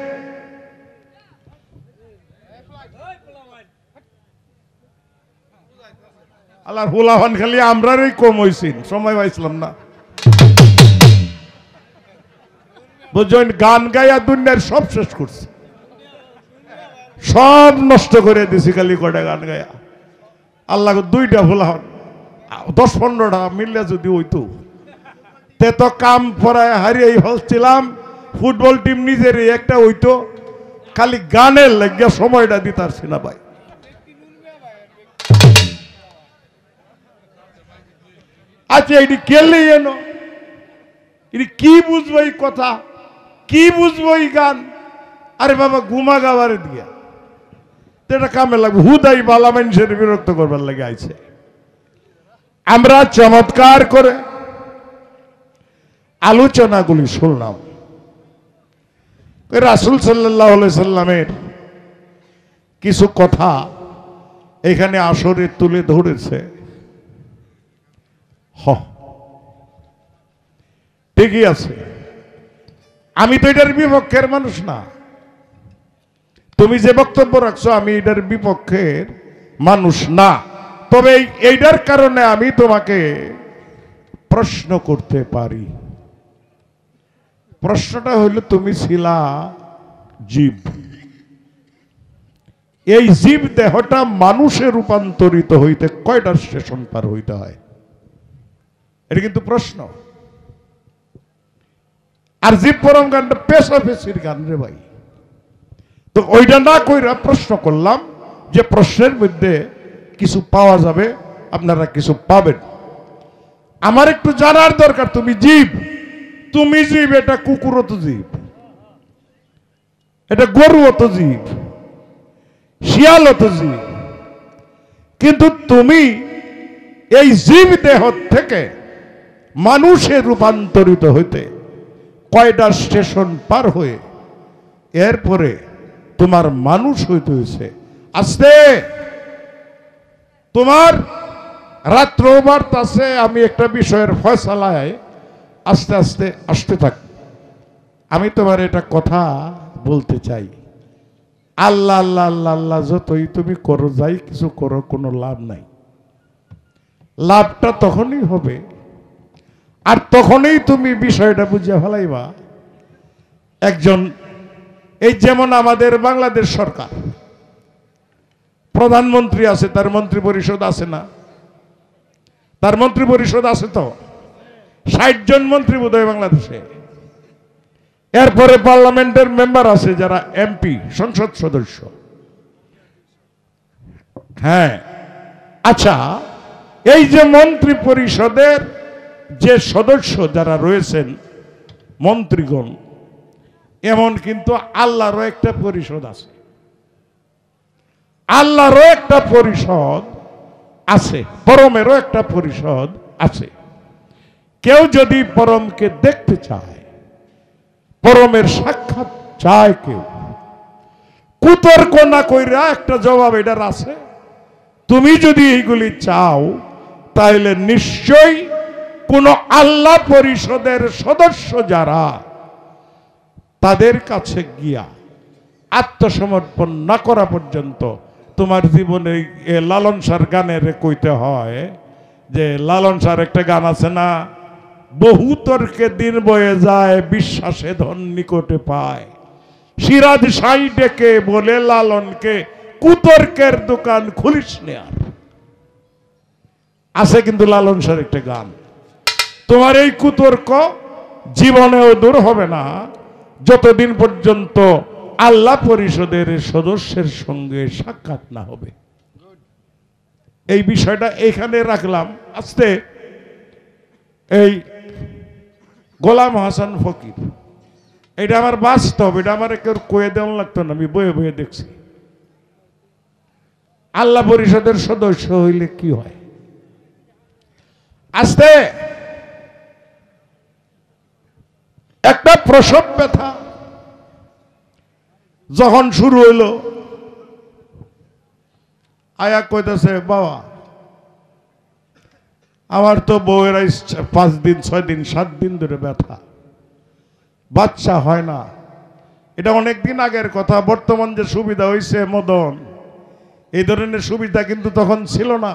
আল্লাহর হুলাহান খালি আমরারই কম হয়েছি, সময় পাইছিলাম না। বুঝলেন, গান গাইয়া দুনিয়ার সব শেষ করছে, সব নষ্ট করে দিছি খালি কটা গান গায়া। আল্লাহ দুইটা হুলাহান দশ পনেরোটা মিললে যদি হইতো, তে তো কাম পড়ায় হারিয়ে হচ্ছিলাম। ফুটবল টিম নিজেরই একটা হইতো, খালি গানের লাগিয়া সময়টা দিতারছি না ভাই। আচ্ছা এটি কেলে এনো, এটি কি বুঝবো এই কথা, কি বুঝবো এই গান? আরে বাবা ঘুমা গাবারে দিয়া এটা কামে লাগবে, হুদাই বালা মানুষের বিরক্ত করবার লাগে আইছে। আমরা চমৎকার করে আলোচনাগুলি শুনলাম। রাসূল সাল্লাল্লাহু আলাইহি সাল্লামের কিছু কথা এখানে আসরে তুলে ধরেছে। হ ঠিকই আছে, আমি তো এটার বিপক্ষের মানুষ না। তুমি যে বক্তব্য রাখছো আমি এটার বিপক্ষের মানুষ না। তবে এইটার কারণে আমি তোমাকে প্রশ্ন করতে পারি। প্রশ্নটা হইল, তুমি ছিলা জীব, এই জীব দেহটা মানুষে রূপান্তরিত হইতে কয়টা স্টেশন পার হইতে হয়? এটা কিন্তু প্রশ্ন। আর জীব পরম গানটা পেশা পেশির গান রে ভাই। তো ওইটা না কইরা প্রশ্ন করলাম, যে প্রশ্নের মধ্যে কিছু পাওয়া যাবে, আপনারা কিছু পাবেন। আমার একটু জানার দরকার, তুমি জীব, তুমি জীব, এটা কুকুরও তো জীব, এটা গরুও তো জীব, শিয়ালও তো জীব, কিন্তু তুমি এই জীব দেহ থেকে মানুষে রূপান্তরিত হইতে কয়টা স্টেশন পার হয়ে এরপরে তোমার মানুষ হইতে হয়েছে। আস্তে তোমার রাত্র বার্তাছে, আমি একটা বিষয়ের ফয়সালায় আস্তে আস্তে আসতে থাক। আমি তোমার এটা কথা বলতে চাই, আল্লাহ আল্লাহ আল্লাহ আল্লাহ যতই তুমি করো, যাই কিছু করো, কোনো লাভ নাই। লাভটা তখনই হবে, আর তখনই তুমি বিষয়টা বুঝে ফেলাইবা। একজন এই যেমন আমাদের বাংলাদেশ সরকার, প্রধানমন্ত্রী আছে, তার মন্ত্রী পরিষদ আছে না? তার মন্ত্রী পরিষদ আছে তো, ষাট জন মন্ত্রী বোধহয় বাংলাদেশে। এরপরে পার্লামেন্টের মেম্বার আছে যারা এমপি, সংসদ সদস্য। হ্যাঁ, আচ্ছা, এই যে মন্ত্রী পরিষদের যে সদস্য যারা রয়েছেন মন্ত্রীগণ, এমন কিন্তু আল্লাহরও একটা পরিষদ আছে। আল্লাহরও একটা পরিষদ আছে, পরমেরও একটা পরিষদ আছে। কেউ যদি পরমকে দেখতে চায়, পরমের সাক্ষাৎ চায়, কেউ কুতর্ক না কইরা একটা জবাব এটার আছে। তুমি যদি এইগুলি চাও, তাহলে নিশ্চয়ই কোন আল্লাহ পরিষদের সদস্য যারা, তাদের কাছে গিয়া আত্মসমর্পণ না করা পর্যন্ত তোমার জীবনে লালন সার গানের কইতে হয় যে, লালন সার একটা গান আছে না, বহু তর্কে দিন বয়ে যায়, বিশ্বাসে ধন নিকটে পায়, সিরাজ সাই ডেকে বলে লালনকে, কুতর্কের দোকান খুলিস নে আর। আছে কিন্তু লালন সার একটা গান। তোমার এই কুতর্ক জীবনেও দূর হবে না যতদিন পর্যন্ত আল্লাহ পরিষদের সদস্যের সঙ্গে সাক্ষাৎ না হবে। এই বিষয়টা এখানে রাখলাম। আস্তে এই গোলাম হাসান ফকির, এটা আমার বাস্তব, এটা আমার কেউ কয়ে দেওয়া লাগতো না, আমি বয়ে বয়ে দেখছি। আল্লাহ পরিষদের সদস্য হইলে কি হয়। আস্তে একটা প্রসব ব্যথা যখন শুরু হইল, আয়া কইতেছে, বাবা আমার তো বউয়ের পাঁচ দিন ছয় দিন সাত দিন ধরে ব্যথা, বাচ্চা হয় না। এটা অনেক দিন আগের কথা। বর্তমান যে সুবিধা হয়েছে মদন, এই ধরনের সুবিধা কিন্তু তখন ছিল না।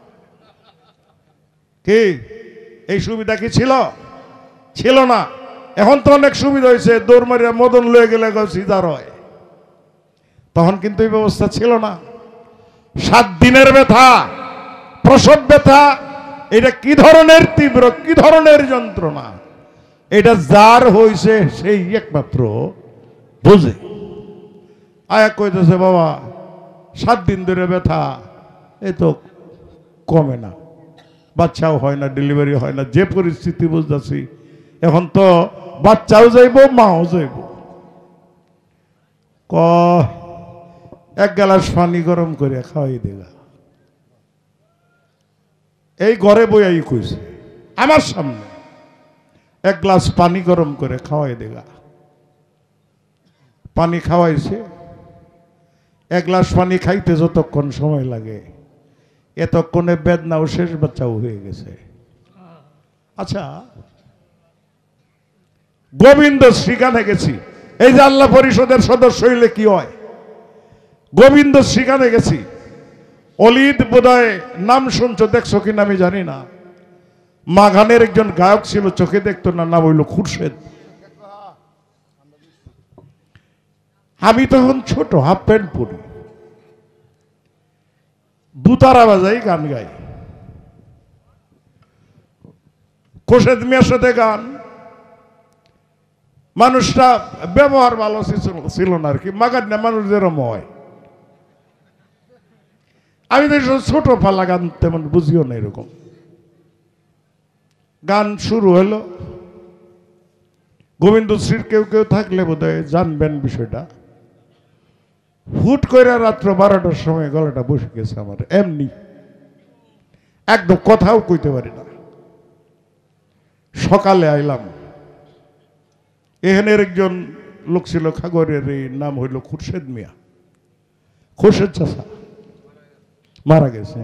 কি এই সুবিধা কি ছিল? ছিল না। এখন তো অনেক সুবিধা হয়েছে, দৌড় মারিয়া মদন লয়ে গেলে সিজার হয়। তখন কিন্তু এই ব্যবস্থা ছিল না। সাত দিনের ব্যথা, প্রসব ব্যথা, এটা কি ধরনের তীব্র, কি ধরনের যন্ত্রণা, এটা যার হয়েছে সেই একমাত্র বুঝে। আয়া কইতেছে, বাবা সাত দিন ধরে ব্যথা, এ তো কমে না, বাচ্চাও হয় না, ডেলিভারি হয় না, যে পরিস্থিতি বুঝতেছি এখন তো বাচ্চাও যাইব, মাও যাইব। ক এক গ্লাস পানি গরম করে খাওয়াই দেগা। এই ঘরে বইয়াই কইছে আমার সামনে, এক গ্লাস পানি গরম করে খাওয়াই দেগা। পানি খাওয়াইছে। এক গ্লাস পানি খাইতে যতক্ষণ সময় লাগে, এতক্ষণে বেদনাও শেষ, বাচ্চাও হয়ে গেছে। আচ্ছা, গোবিন্দ শ্রীকানে গেছি, এই যে আল্লাহ পরিষদের সদস্য হইলে কি হয়, গোবিন্দ শ্রীকানে গেছি। অলিদ বোধহয় নাম শুনছো, দেখছো কিনা আমি জানি না। মাঘানের একজন গায়ক ছিল, চোখে দেখতো না, নাম হইল খুরশেদ। আমি তখন ছোট, হাফ প্যান্ট পরি, দুতারা বাজাই, গান গাই। খুরশেদ মিয়ার সাথে গান। মানুষটা ব্যবহার ভালো ছিল না আর কি, মাগার না মানুষ যেরকম হয়। আমি তো ছোট পালা গান তেমন বুঝিও না। এরকম গান শুরু হলো। গোবিন্দ শ্রীর কেউ কেউ থাকলে বোধহয় জানবেন বিষয়টা। হুট করে রাত্র বারোটার সময় গলাটা বসে গেছে আমার, এমনি একদম কথাও কইতে পারি না। সকালে আইলাম, এখানের একজন লোক ছিল খাগড়ের, এই নাম হইল খুরশেদ মিয়া, খুরশেদ চাচা, মারা গেছে।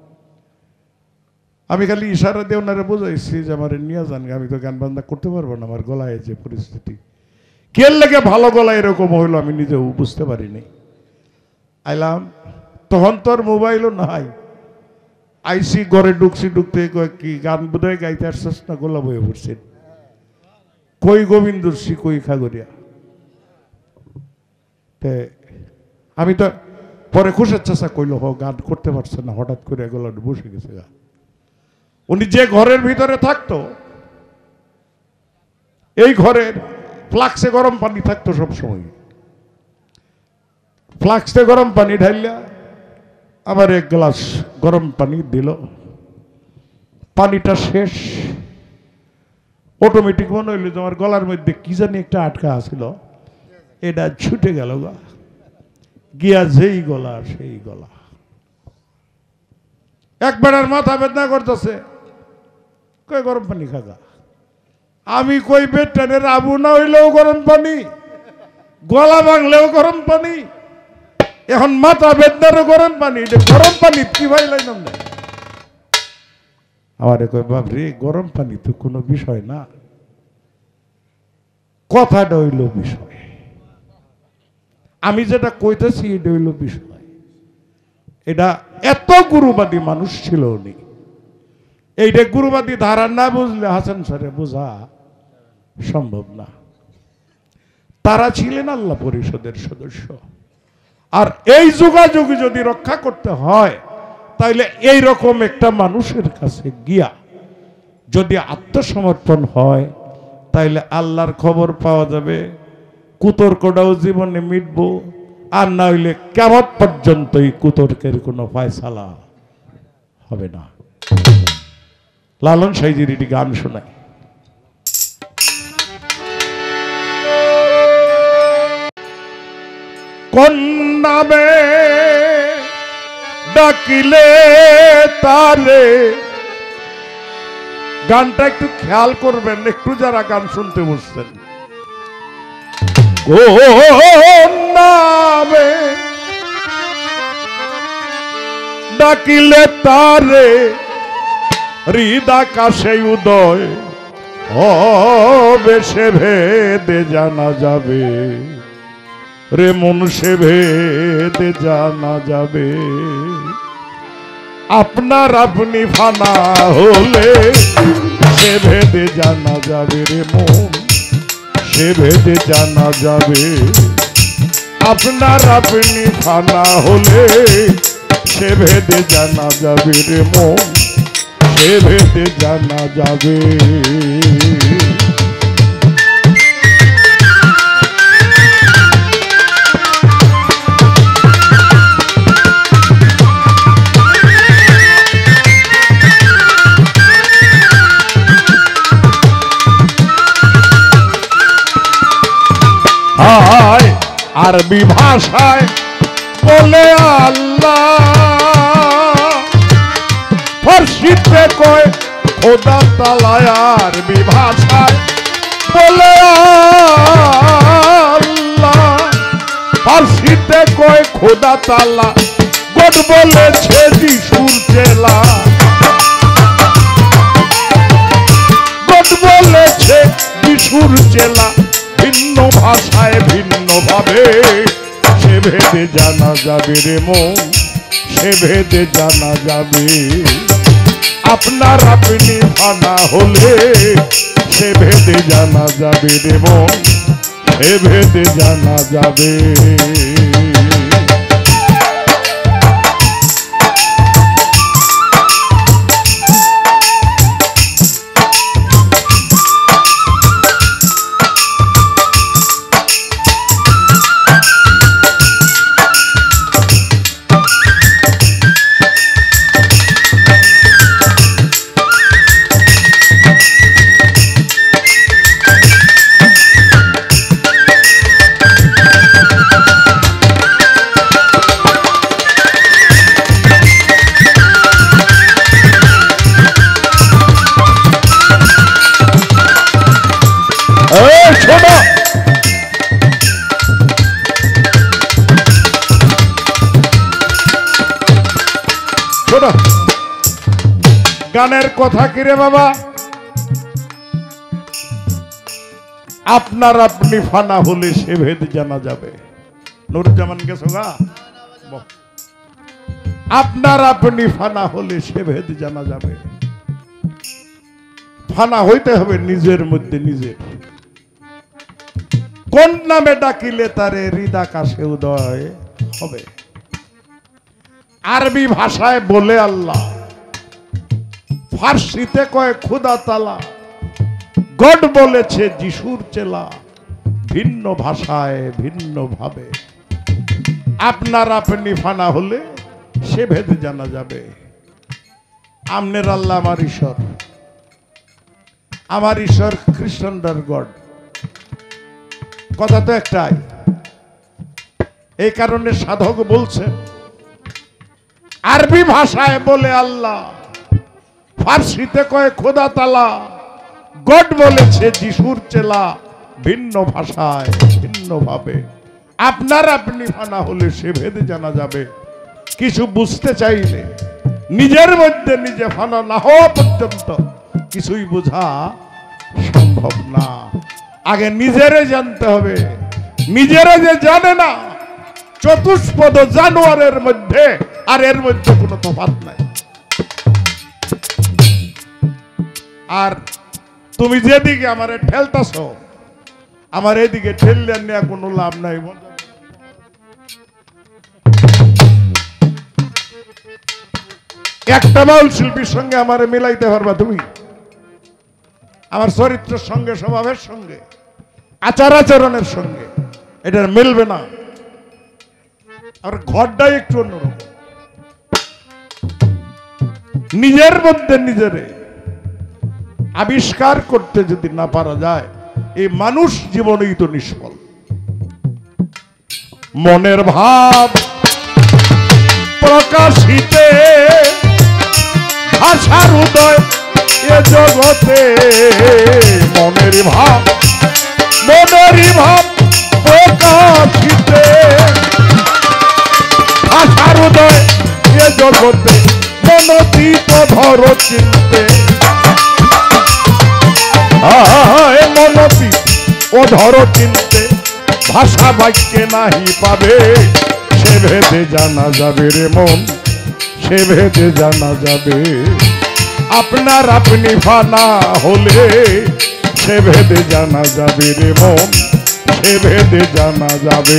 আমি খালি ইশারা দিয়ে ওনারে বুঝাইছি যে আমার নিয়ে যান, আমি তো গান বাজনা করতে পারবো না, আমার গলায় যে পরিস্থিতি। কে লেগে ভালো গলায় এরকম হইলো আমি নিজেও বুঝতে পারিনি। আইলাম, তখন তো আর মোবাইলও নাই। আইসি ঘরে ঢুকছি, ঢুকতে কি গান বোধহয় গাইতে আসছিস না, গোলা বয়ে পড়ছেন, কই গোবিন্দ শ্রী, কই খাগড়িয়া। আমি তো পরে খুশের চাষা কইল, হ গান করতে পারছে না, হঠাৎ করে গলা বসে গেছে গা। উনি যে ঘরের ভিতরে থাকতো, এই ঘরের ফ্লাক্সে গরম পানি থাকতো সব সময়। ফ্লাক্সে গরম পানি ঢাইলা আবার এক গ্লাস গরম পানি দিল, পানিটা শেষ। অটোমেটিক মনে হইল তোমার গলার মধ্যে কি জানি একটা আটকা আছিল, এটা ছুটে গেল গা, গিয়া যেই গলা সেই গলা। একবার আর মাথা বেদনা করতেছে, কই গরম পানি খাগা। আমি কই বেটানের আবু না হইলেও গরম পানি, গলা ভাঙলেও গরম পানি, এখন মাথা বেদনারও গরম পানি, গরম পানি কি ভাই লাইলাম না। আমারে কই বাবরে গরম পানি তো কোনো বিষয় না, কথাটা হইল বিষয়। আমি যেটা কইতেছি এটা হইল বিষয়। এটা এত গুরুবাদী মানুষ ছিল উনি, এইটা গুরুবাদী ধারা না বুঝলে হাসান স্যারে বোঝা সম্ভব না। তারা ছিলেন আল্লাহ পরিষদের সদস্য। আর এই যোগাযোগ যদি রক্ষা করতে হয় তাইলে এই রকম একটা মানুষের কাছে গিয়া যদি আত্মসমর্পণ হয় তাইলে আল্লাহর খবর পাওয়া যাবে, কুতর্কটাও জীবনে মিটব, আর না হইলে কিয়ামত পর্যন্তই কুতর্কের কোনো ফয়সালা হবে না। লালন সাইজির একটি গান শোনায়। কোন নামে ডাকিলে তারে, গানটা একটু খেয়াল করবেন, একটু যারা গান শুনতে বসছেন। কোন নামে ডাকিলে তারে, হৃদাকাশে উদয় হবে, সে ভেদে জানা যাবে রে মন, সে ভেদে জানা যাবে। আপনার আপনি ফানা হলে সে ভেদে জানা যাবে রে মন, সে ভেদে জানা যাবে। আপনার আপনি ফানা হলে সে ভেদে জানা যাবে রে মন, সে ভেদে জানা যাবে। হায় আরবি ভাষায় বলে আল্লাহ, ফার্সিতে কয় খোদা তাআলা। আরবি ভাষায় বলে আল্লাহ, ফার্সিতে কয় খোদা তাআলা। গড বলেছে যিশুর চেলা, গড বলেছে যিশুর চেলা। ভিন্ন ভাষায় ভিন্ন ভাবে সে ভেদে জানা যাবে রে মন, সে ভেদে জানা যাবে। আপনার আপনি ফানা হলে সে ভেদে জানা যাবে রে মন, সে ভেদে জানা যাবে। গানের কথা কিরে বাবা, আপনার আপনি ফানা হলে সে ভেদ জানা যাবে। নুরুজ্জামান গেছো গা, আপনার আপনি ফানা হলে সে ভেদ জানা যাবে। ফানা হইতে হবে নিজের মধ্যে নিজের। কোন নামে ডাকিলে তারে হৃদাকাশে উদয় হবে। আরবি ভাষায় বলে আল্লাহ, ফার্সিতে কয় খোদা তাআলা। গড বলেছে যিশুর চেলা। ভিন্ন ভাষায় ভিন্ন ভাবে আপনার আপনি ফানা হলে সে ভেদে জানা যাবে। আমনের আল্লাহ আমার ঈশ্বর, আমার ঈশ্বর খ্রিস্টানদের গড, কথা তো একটাই। এই কারণে সাধক বলছেন আরবি ভাষায় বলে আল্লাহ, ফার্সিতে কয় খোদা তালা, গড বলেছে যিশুর চেলা, ভিন্ন ভাষায় ভিন্ন ভাবে। আপনার আপনি ফানা হলে সে ভেদে জানা যাবে। কিছু বুঝতে চাইলে নিজের মধ্যে নিজে ফানা না হওয়া পর্যন্ত কিছুই বোঝা সম্ভব না। আগে নিজেরে জানতে হবে। নিজেরা যে জানে না, চতুষ্পদ জানোয়ারের মধ্যে আর এর মধ্যে কোনো তফাৎ নাই। আর তুমি যেদিকে আমারে ঠেলতাছ, আমার এদিকে ঠেললে নিয়ে কোনো লাভ নাই। একটা বাউল শিল্পীর সঙ্গে আমারে মিলাইতে পারবা তুমি? আমার চরিত্রের সঙ্গে, স্বভাবের সঙ্গে, আচার আচরণের সঙ্গে এটার মিলবে না। আর ঘরটাই একটু অন্যরকম। নিজের মধ্যে নিজেরে আবিষ্কার করতে যদি না পারা যায়, এই মানুষ জীবনেই তো নিষ্ফল। মনের ভাব প্রকাশিতে ভাষার উদয় এ জগতে, মনের ভাব মনের ভাব প্রকাশিতে ভাষার উদয় এ জগতে, মনতীত ধর চিনতে, মনতীত ও ধর চিনতে, ভাষা বাক্যে নাহি পাবে, সে ভেদে জানা যাবে রে মন, সে ভেদে জানা যাবে। আপনার আপনি ফানা হলে সে ভেদে জানা যাবে রে মন, সে ভেদে জানা যাবে।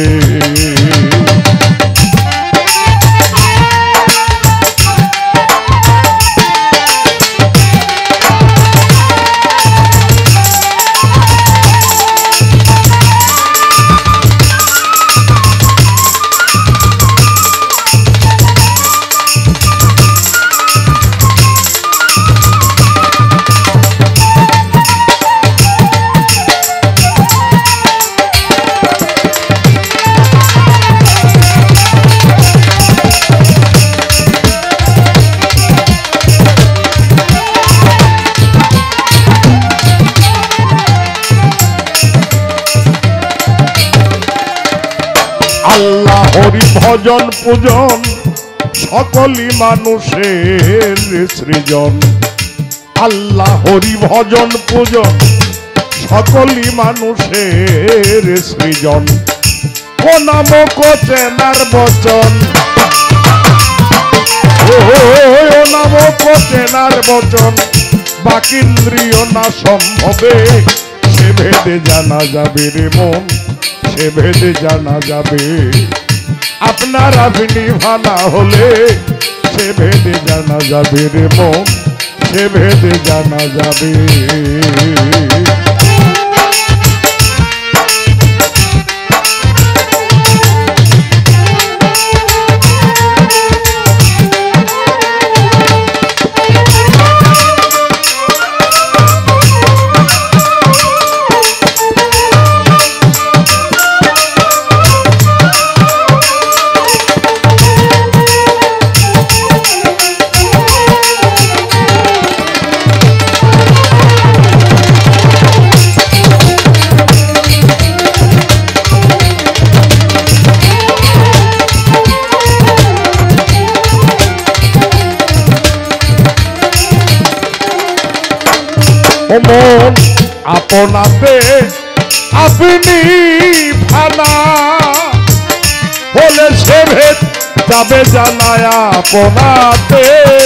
আল্লাহ হরি ভজন পূজন সকলই মানুষের সৃজন, আল্লাহ হরি ভজন পূজন সকলই মানুষের সৃজন, ও নামক চেনার বচন, ও নামক চেনার বচন, বাকিন্দ্রিয় না সম্ভবে, সে ভেদে জানা যাবে রে মন, সে ভেদে জানা যাবে। আপনার আপনি ভানা হলে সে ভেদে জানা যাবে রে মন, সে ভেদে জানা যাবে। মন আপনাতে আপনি ফানা হলে সে ভেদ যাবে জানায় আপনাতে,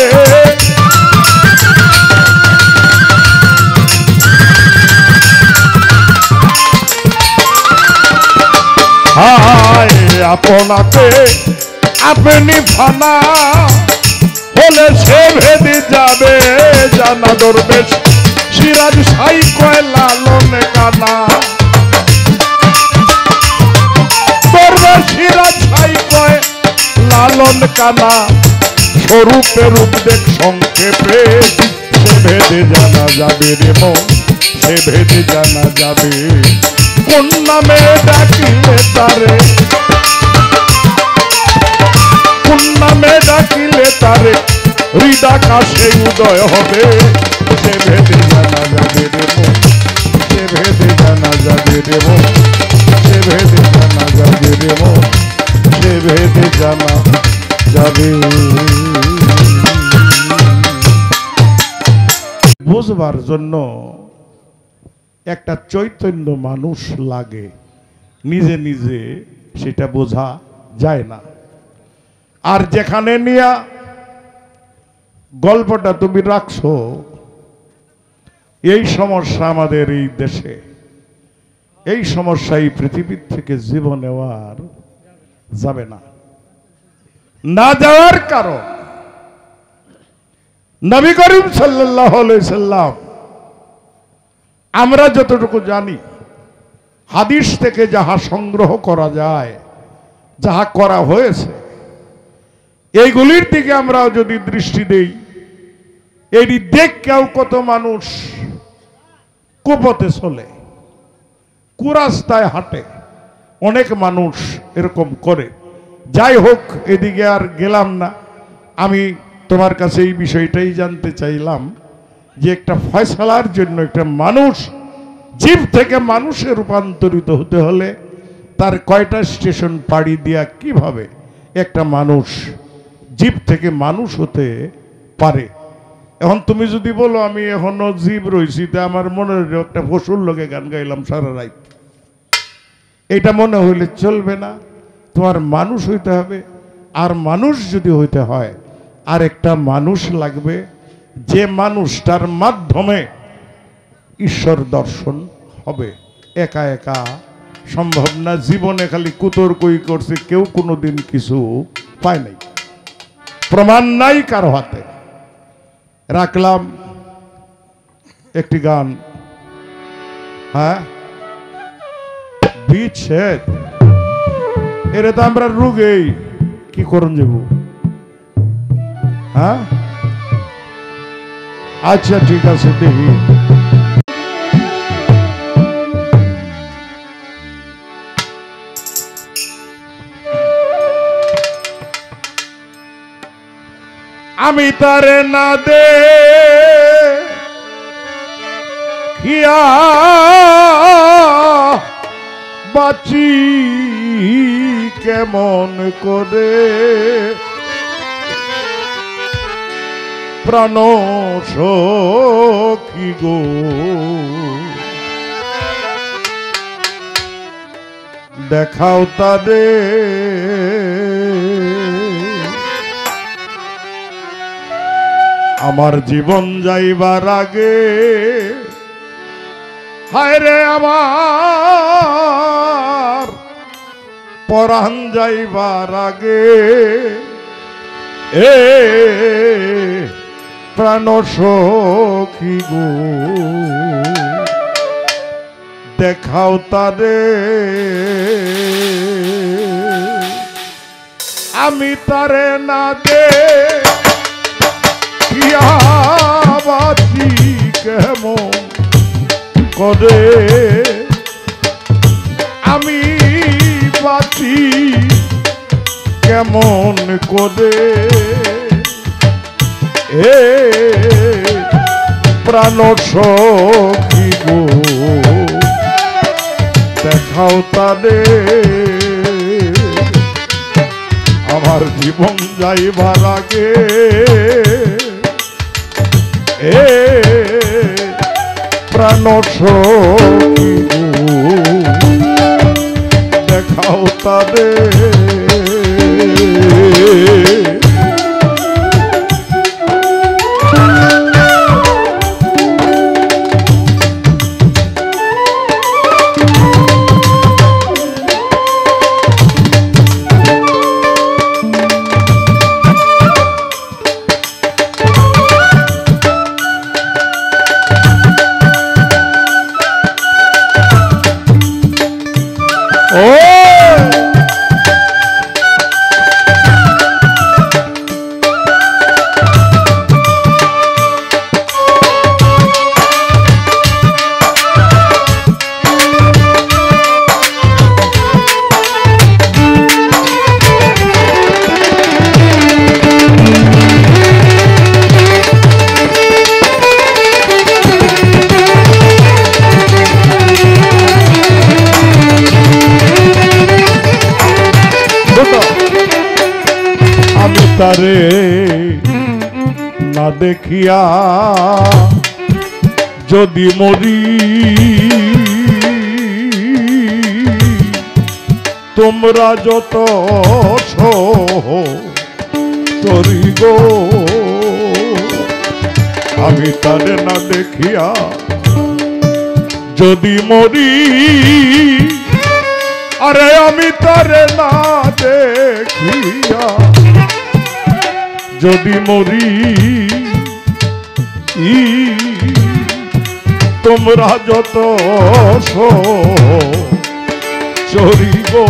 হায় আপনাতে আপনি ফানা হলে সে ভেদ যাবে জানা। দরবেশ সিরাজ সাই কয় লালন কানা, দরবেশ সিরাজ সাই কয় লালন কানা, স্বরূপে রূপ দেখ সংক্ষেপে, সে ভেদে জানা যাবে রে মন, সে ভেদে জানা যাবে। কোন নামে ডাকিলে তারে, কোন নামে ডাকিলে তারে হৃদাকাশে উদয় হবে, সে ভেদে জানা যাবে রে মন, সে ভেদে জানা যাবে রে মন, সে ভেদে জানা যাবে রে মন, সে ভেদে জানা যাবে। বুঝবার জন্য একটা চৈতন্য মানুষ লাগে, নিজে নিজে সেটা বোঝা যায় না। আর যেখানে নিয়া গল্পটা তুমি রাখছো, এই সমস্যা আমাদের এই দেশে, এই সমস্যা এই পৃথিবীর থেকে জীবন নেওয়ার যাবে না। না যাওয়ার কারণ নবী করিম সাল্লাল্লাহু আলাইহি সাল্লাম, আমরা যতটুকু জানি হাদিস থেকে যাহা সংগ্রহ করা যায়, যাহা করা হয়েছে, এইগুলির দিকে আমরা যদি দৃষ্টি দেই, এটি দেখেও কত মানুষ কুপথে চলে, কুরাস্তায় হাঁটে, অনেক মানুষ এরকম করে। যাই হোক, এদিকে আর গেলাম না। আমি তোমার কাছে এই বিষয়টাই জানতে চাইলাম যে একটা ফয়সালার জন্য একটা মানুষ জীব থেকে মানুষে রূপান্তরিত হতে হলে তার কয়টা স্টেশন পাড়ি দিয়া কিভাবে একটা মানুষ জীব থেকে মানুষ হতে পারে। এখন তুমি যদি বলো আমি এখনো জীব রয়েছি, তা আমার মনে হলো একটা পশুর লোকে গান গাইলাম সারা রাত, এটা মনে হইলে চলবে না। তোমার মানুষ হইতে হবে, আর মানুষ যদি হইতে হয় আর একটা মানুষ লাগবে, যে মানুষটার মাধ্যমে ঈশ্বর দর্শন হবে। একা একা সম্ভব না। জীবনে খালি কুতর কই করছে, কেউ কোনোদিন কিছু পায় নাই, প্রমাণ নাই কারো হাতে। রাখলাম একটি গান, হ্যাঁ, বিচ্ছেদ, এরে তো আমরা রুগেই কি করুন যাব, হ্যাঁ। আচ্ছা ঠিক আছে, দেখি। আমি তারে না দে খিয়া বাঁচি কেমন করে, প্রাণ সখী গো দেখাও তারে, আমার জীবন যাইবার আগে, হায় রে আমার পরাণ যাইবার আগে, এ প্রাণ সখী গো দেখাও তারে, আমি তারে না দে বাঁচি কেমন করে, আমি বাঁচি কেমন করে, এ প্রাণ সখী গো দেখাও তারে, আমার জীবন যাইবার আগে, এ প্রাণ সখী গো দেখাও তারে। তারে না দেখিয়া যদি মরি তোমরা যত সরি গো আমি তারে না দেখিয়া যদি মরি আরে আমি তারে না দেখিয়া যদি মরি তোমরা যত সরি গো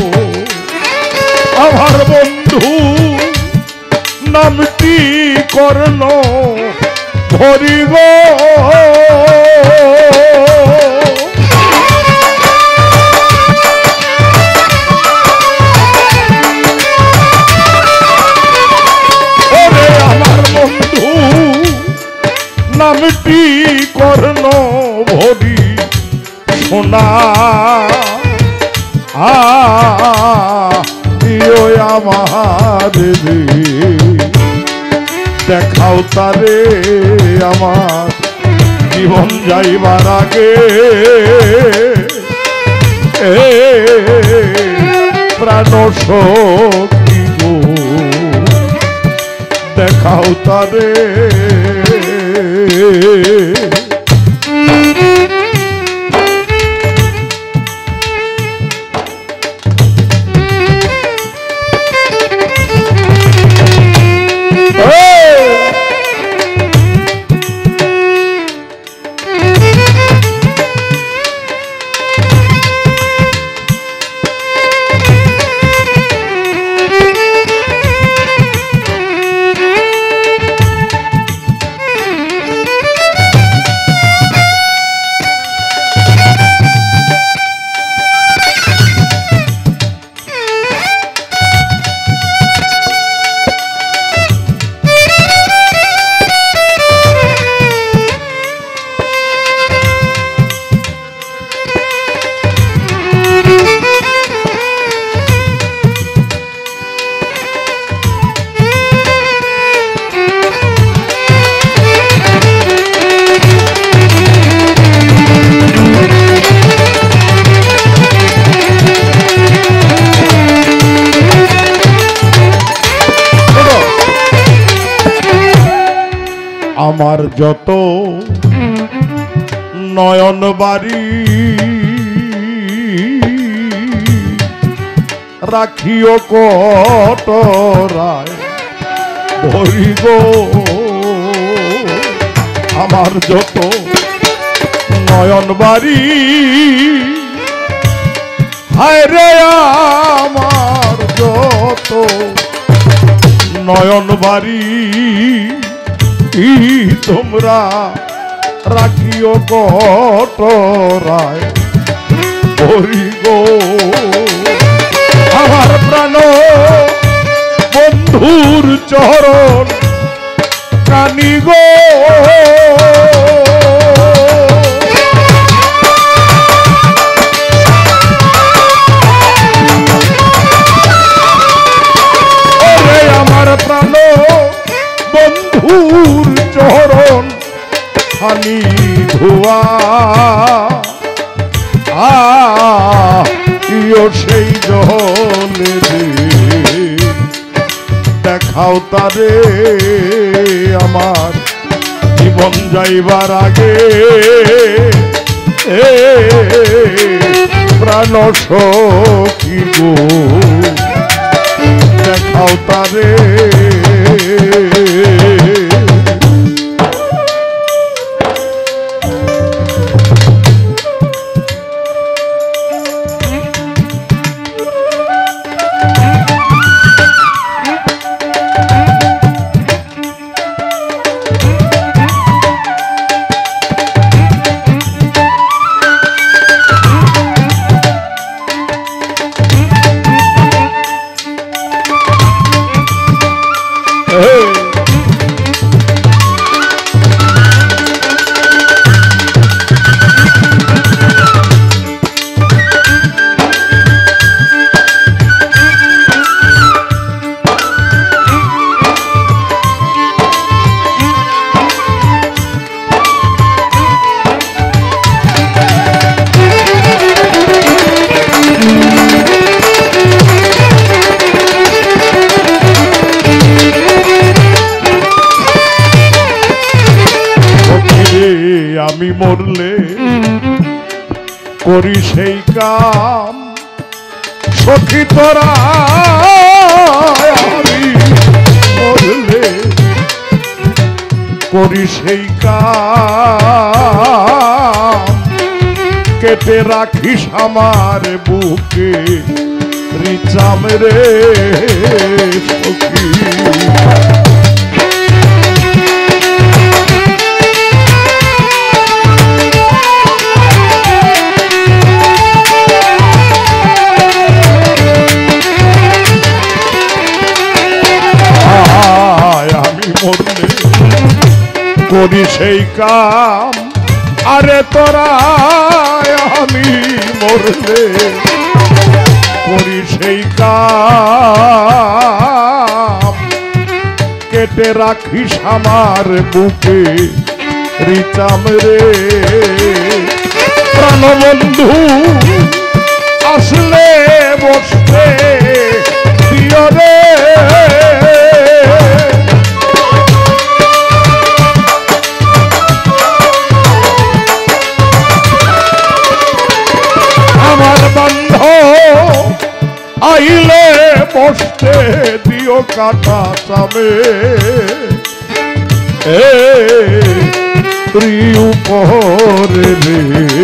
আমার বন্ধু নামটি কর্ণ ভরি গো ওরে আমার বন্ধু নামটি কর্ণ ভরি সোনা আমার দেখাও তারে আমার জীবন যাইবার আগে প্রাণ শক্তি গো দেখাও তারে আমার যত নয়ন বাড়ি রাখিও কটরায় ভরি গো আমার যত নয়ন বাড়ি হায় রে আমার যত নয়ন বাড়ি তোমরা রাখিও কটরায় ভরি গো আমার প্রাণ বন্ধুর চরণ কানি গো আমার প্রাণ বন্ধুর চরণ খানি ধোয়া আইও সেই জলে দেখাও তারে আমার জীবন যাইবার আগে প্রাণ সখী গো দেখাও তারে আমি মরলে করি সেই কাম সখী তোরা আমি মরলে করি সেই কাম কেটে রাখিস আমার বুকে রিচাম রে সখী আমি মরলে করি সেই কাম আরে তোরা আমি মরলে করি সেই কাম কেটে রাখিস আমার বুকে রিচাম রে প্রাণবন্ধু আসলে বসতে দিও রে আমার বন্ধ আইলে বসতে দিও কাটা চামে এ প্রিয় উপরে রে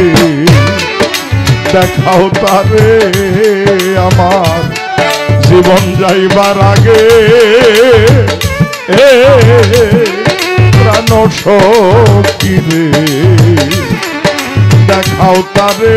দেখাও তারে আমার জীবন যাইবার আগে এ প্রাণ সখী রে দেখাও তারে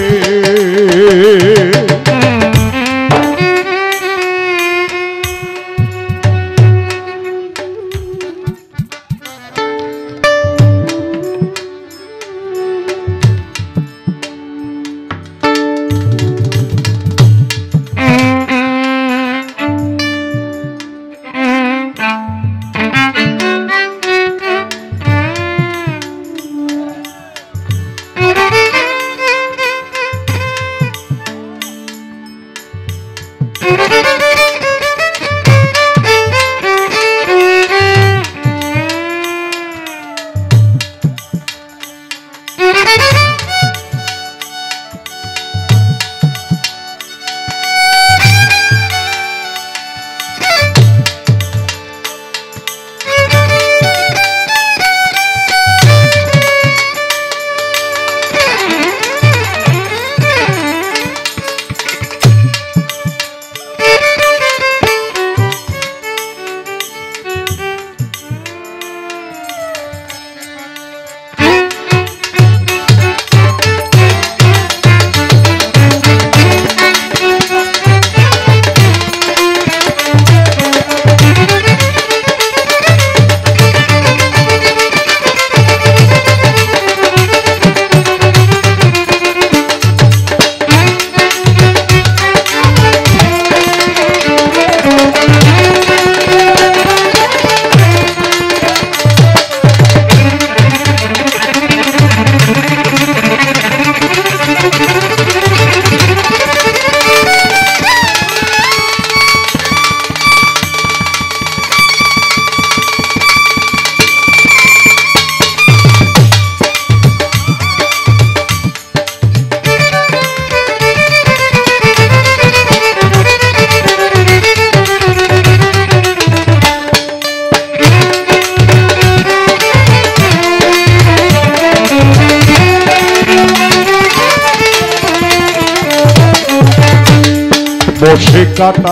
বসে কাটা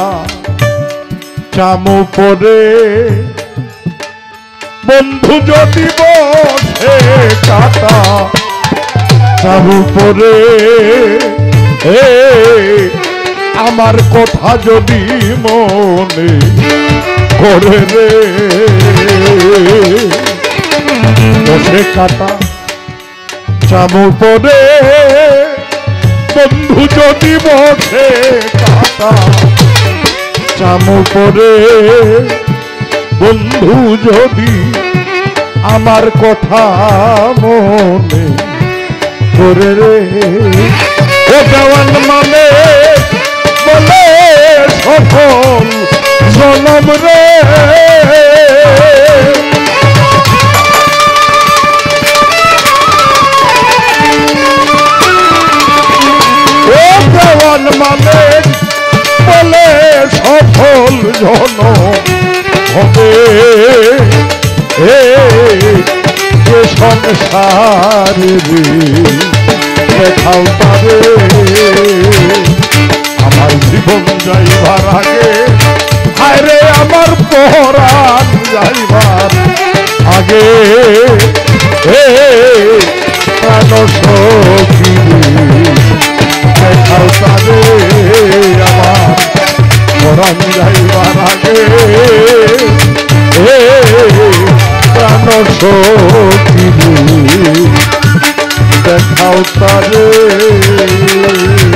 চামু পরে বন্ধু যদি বসে কাটা চামু পরে এ আমার কথা যদি মনে করে রে বসে কাটা চামু পরে বন্ধু যদি বসে কাটা চামু পরে বন্ধু যদি আমার কথা মনে করে রে ও দেওয়ান মানে বলে সফল জনম রে মালিক বলে সফল জন হবে এ যে সংসারে দেখাও তারে আমার জীবন যাইবার আগে হায় রে আমার পরাণ যাইবার আগে হে প্রাণ সখী দেখাও তারে আমার পরাণ যাইবার আগে হে প্রাণ সখী দেখাও তারে।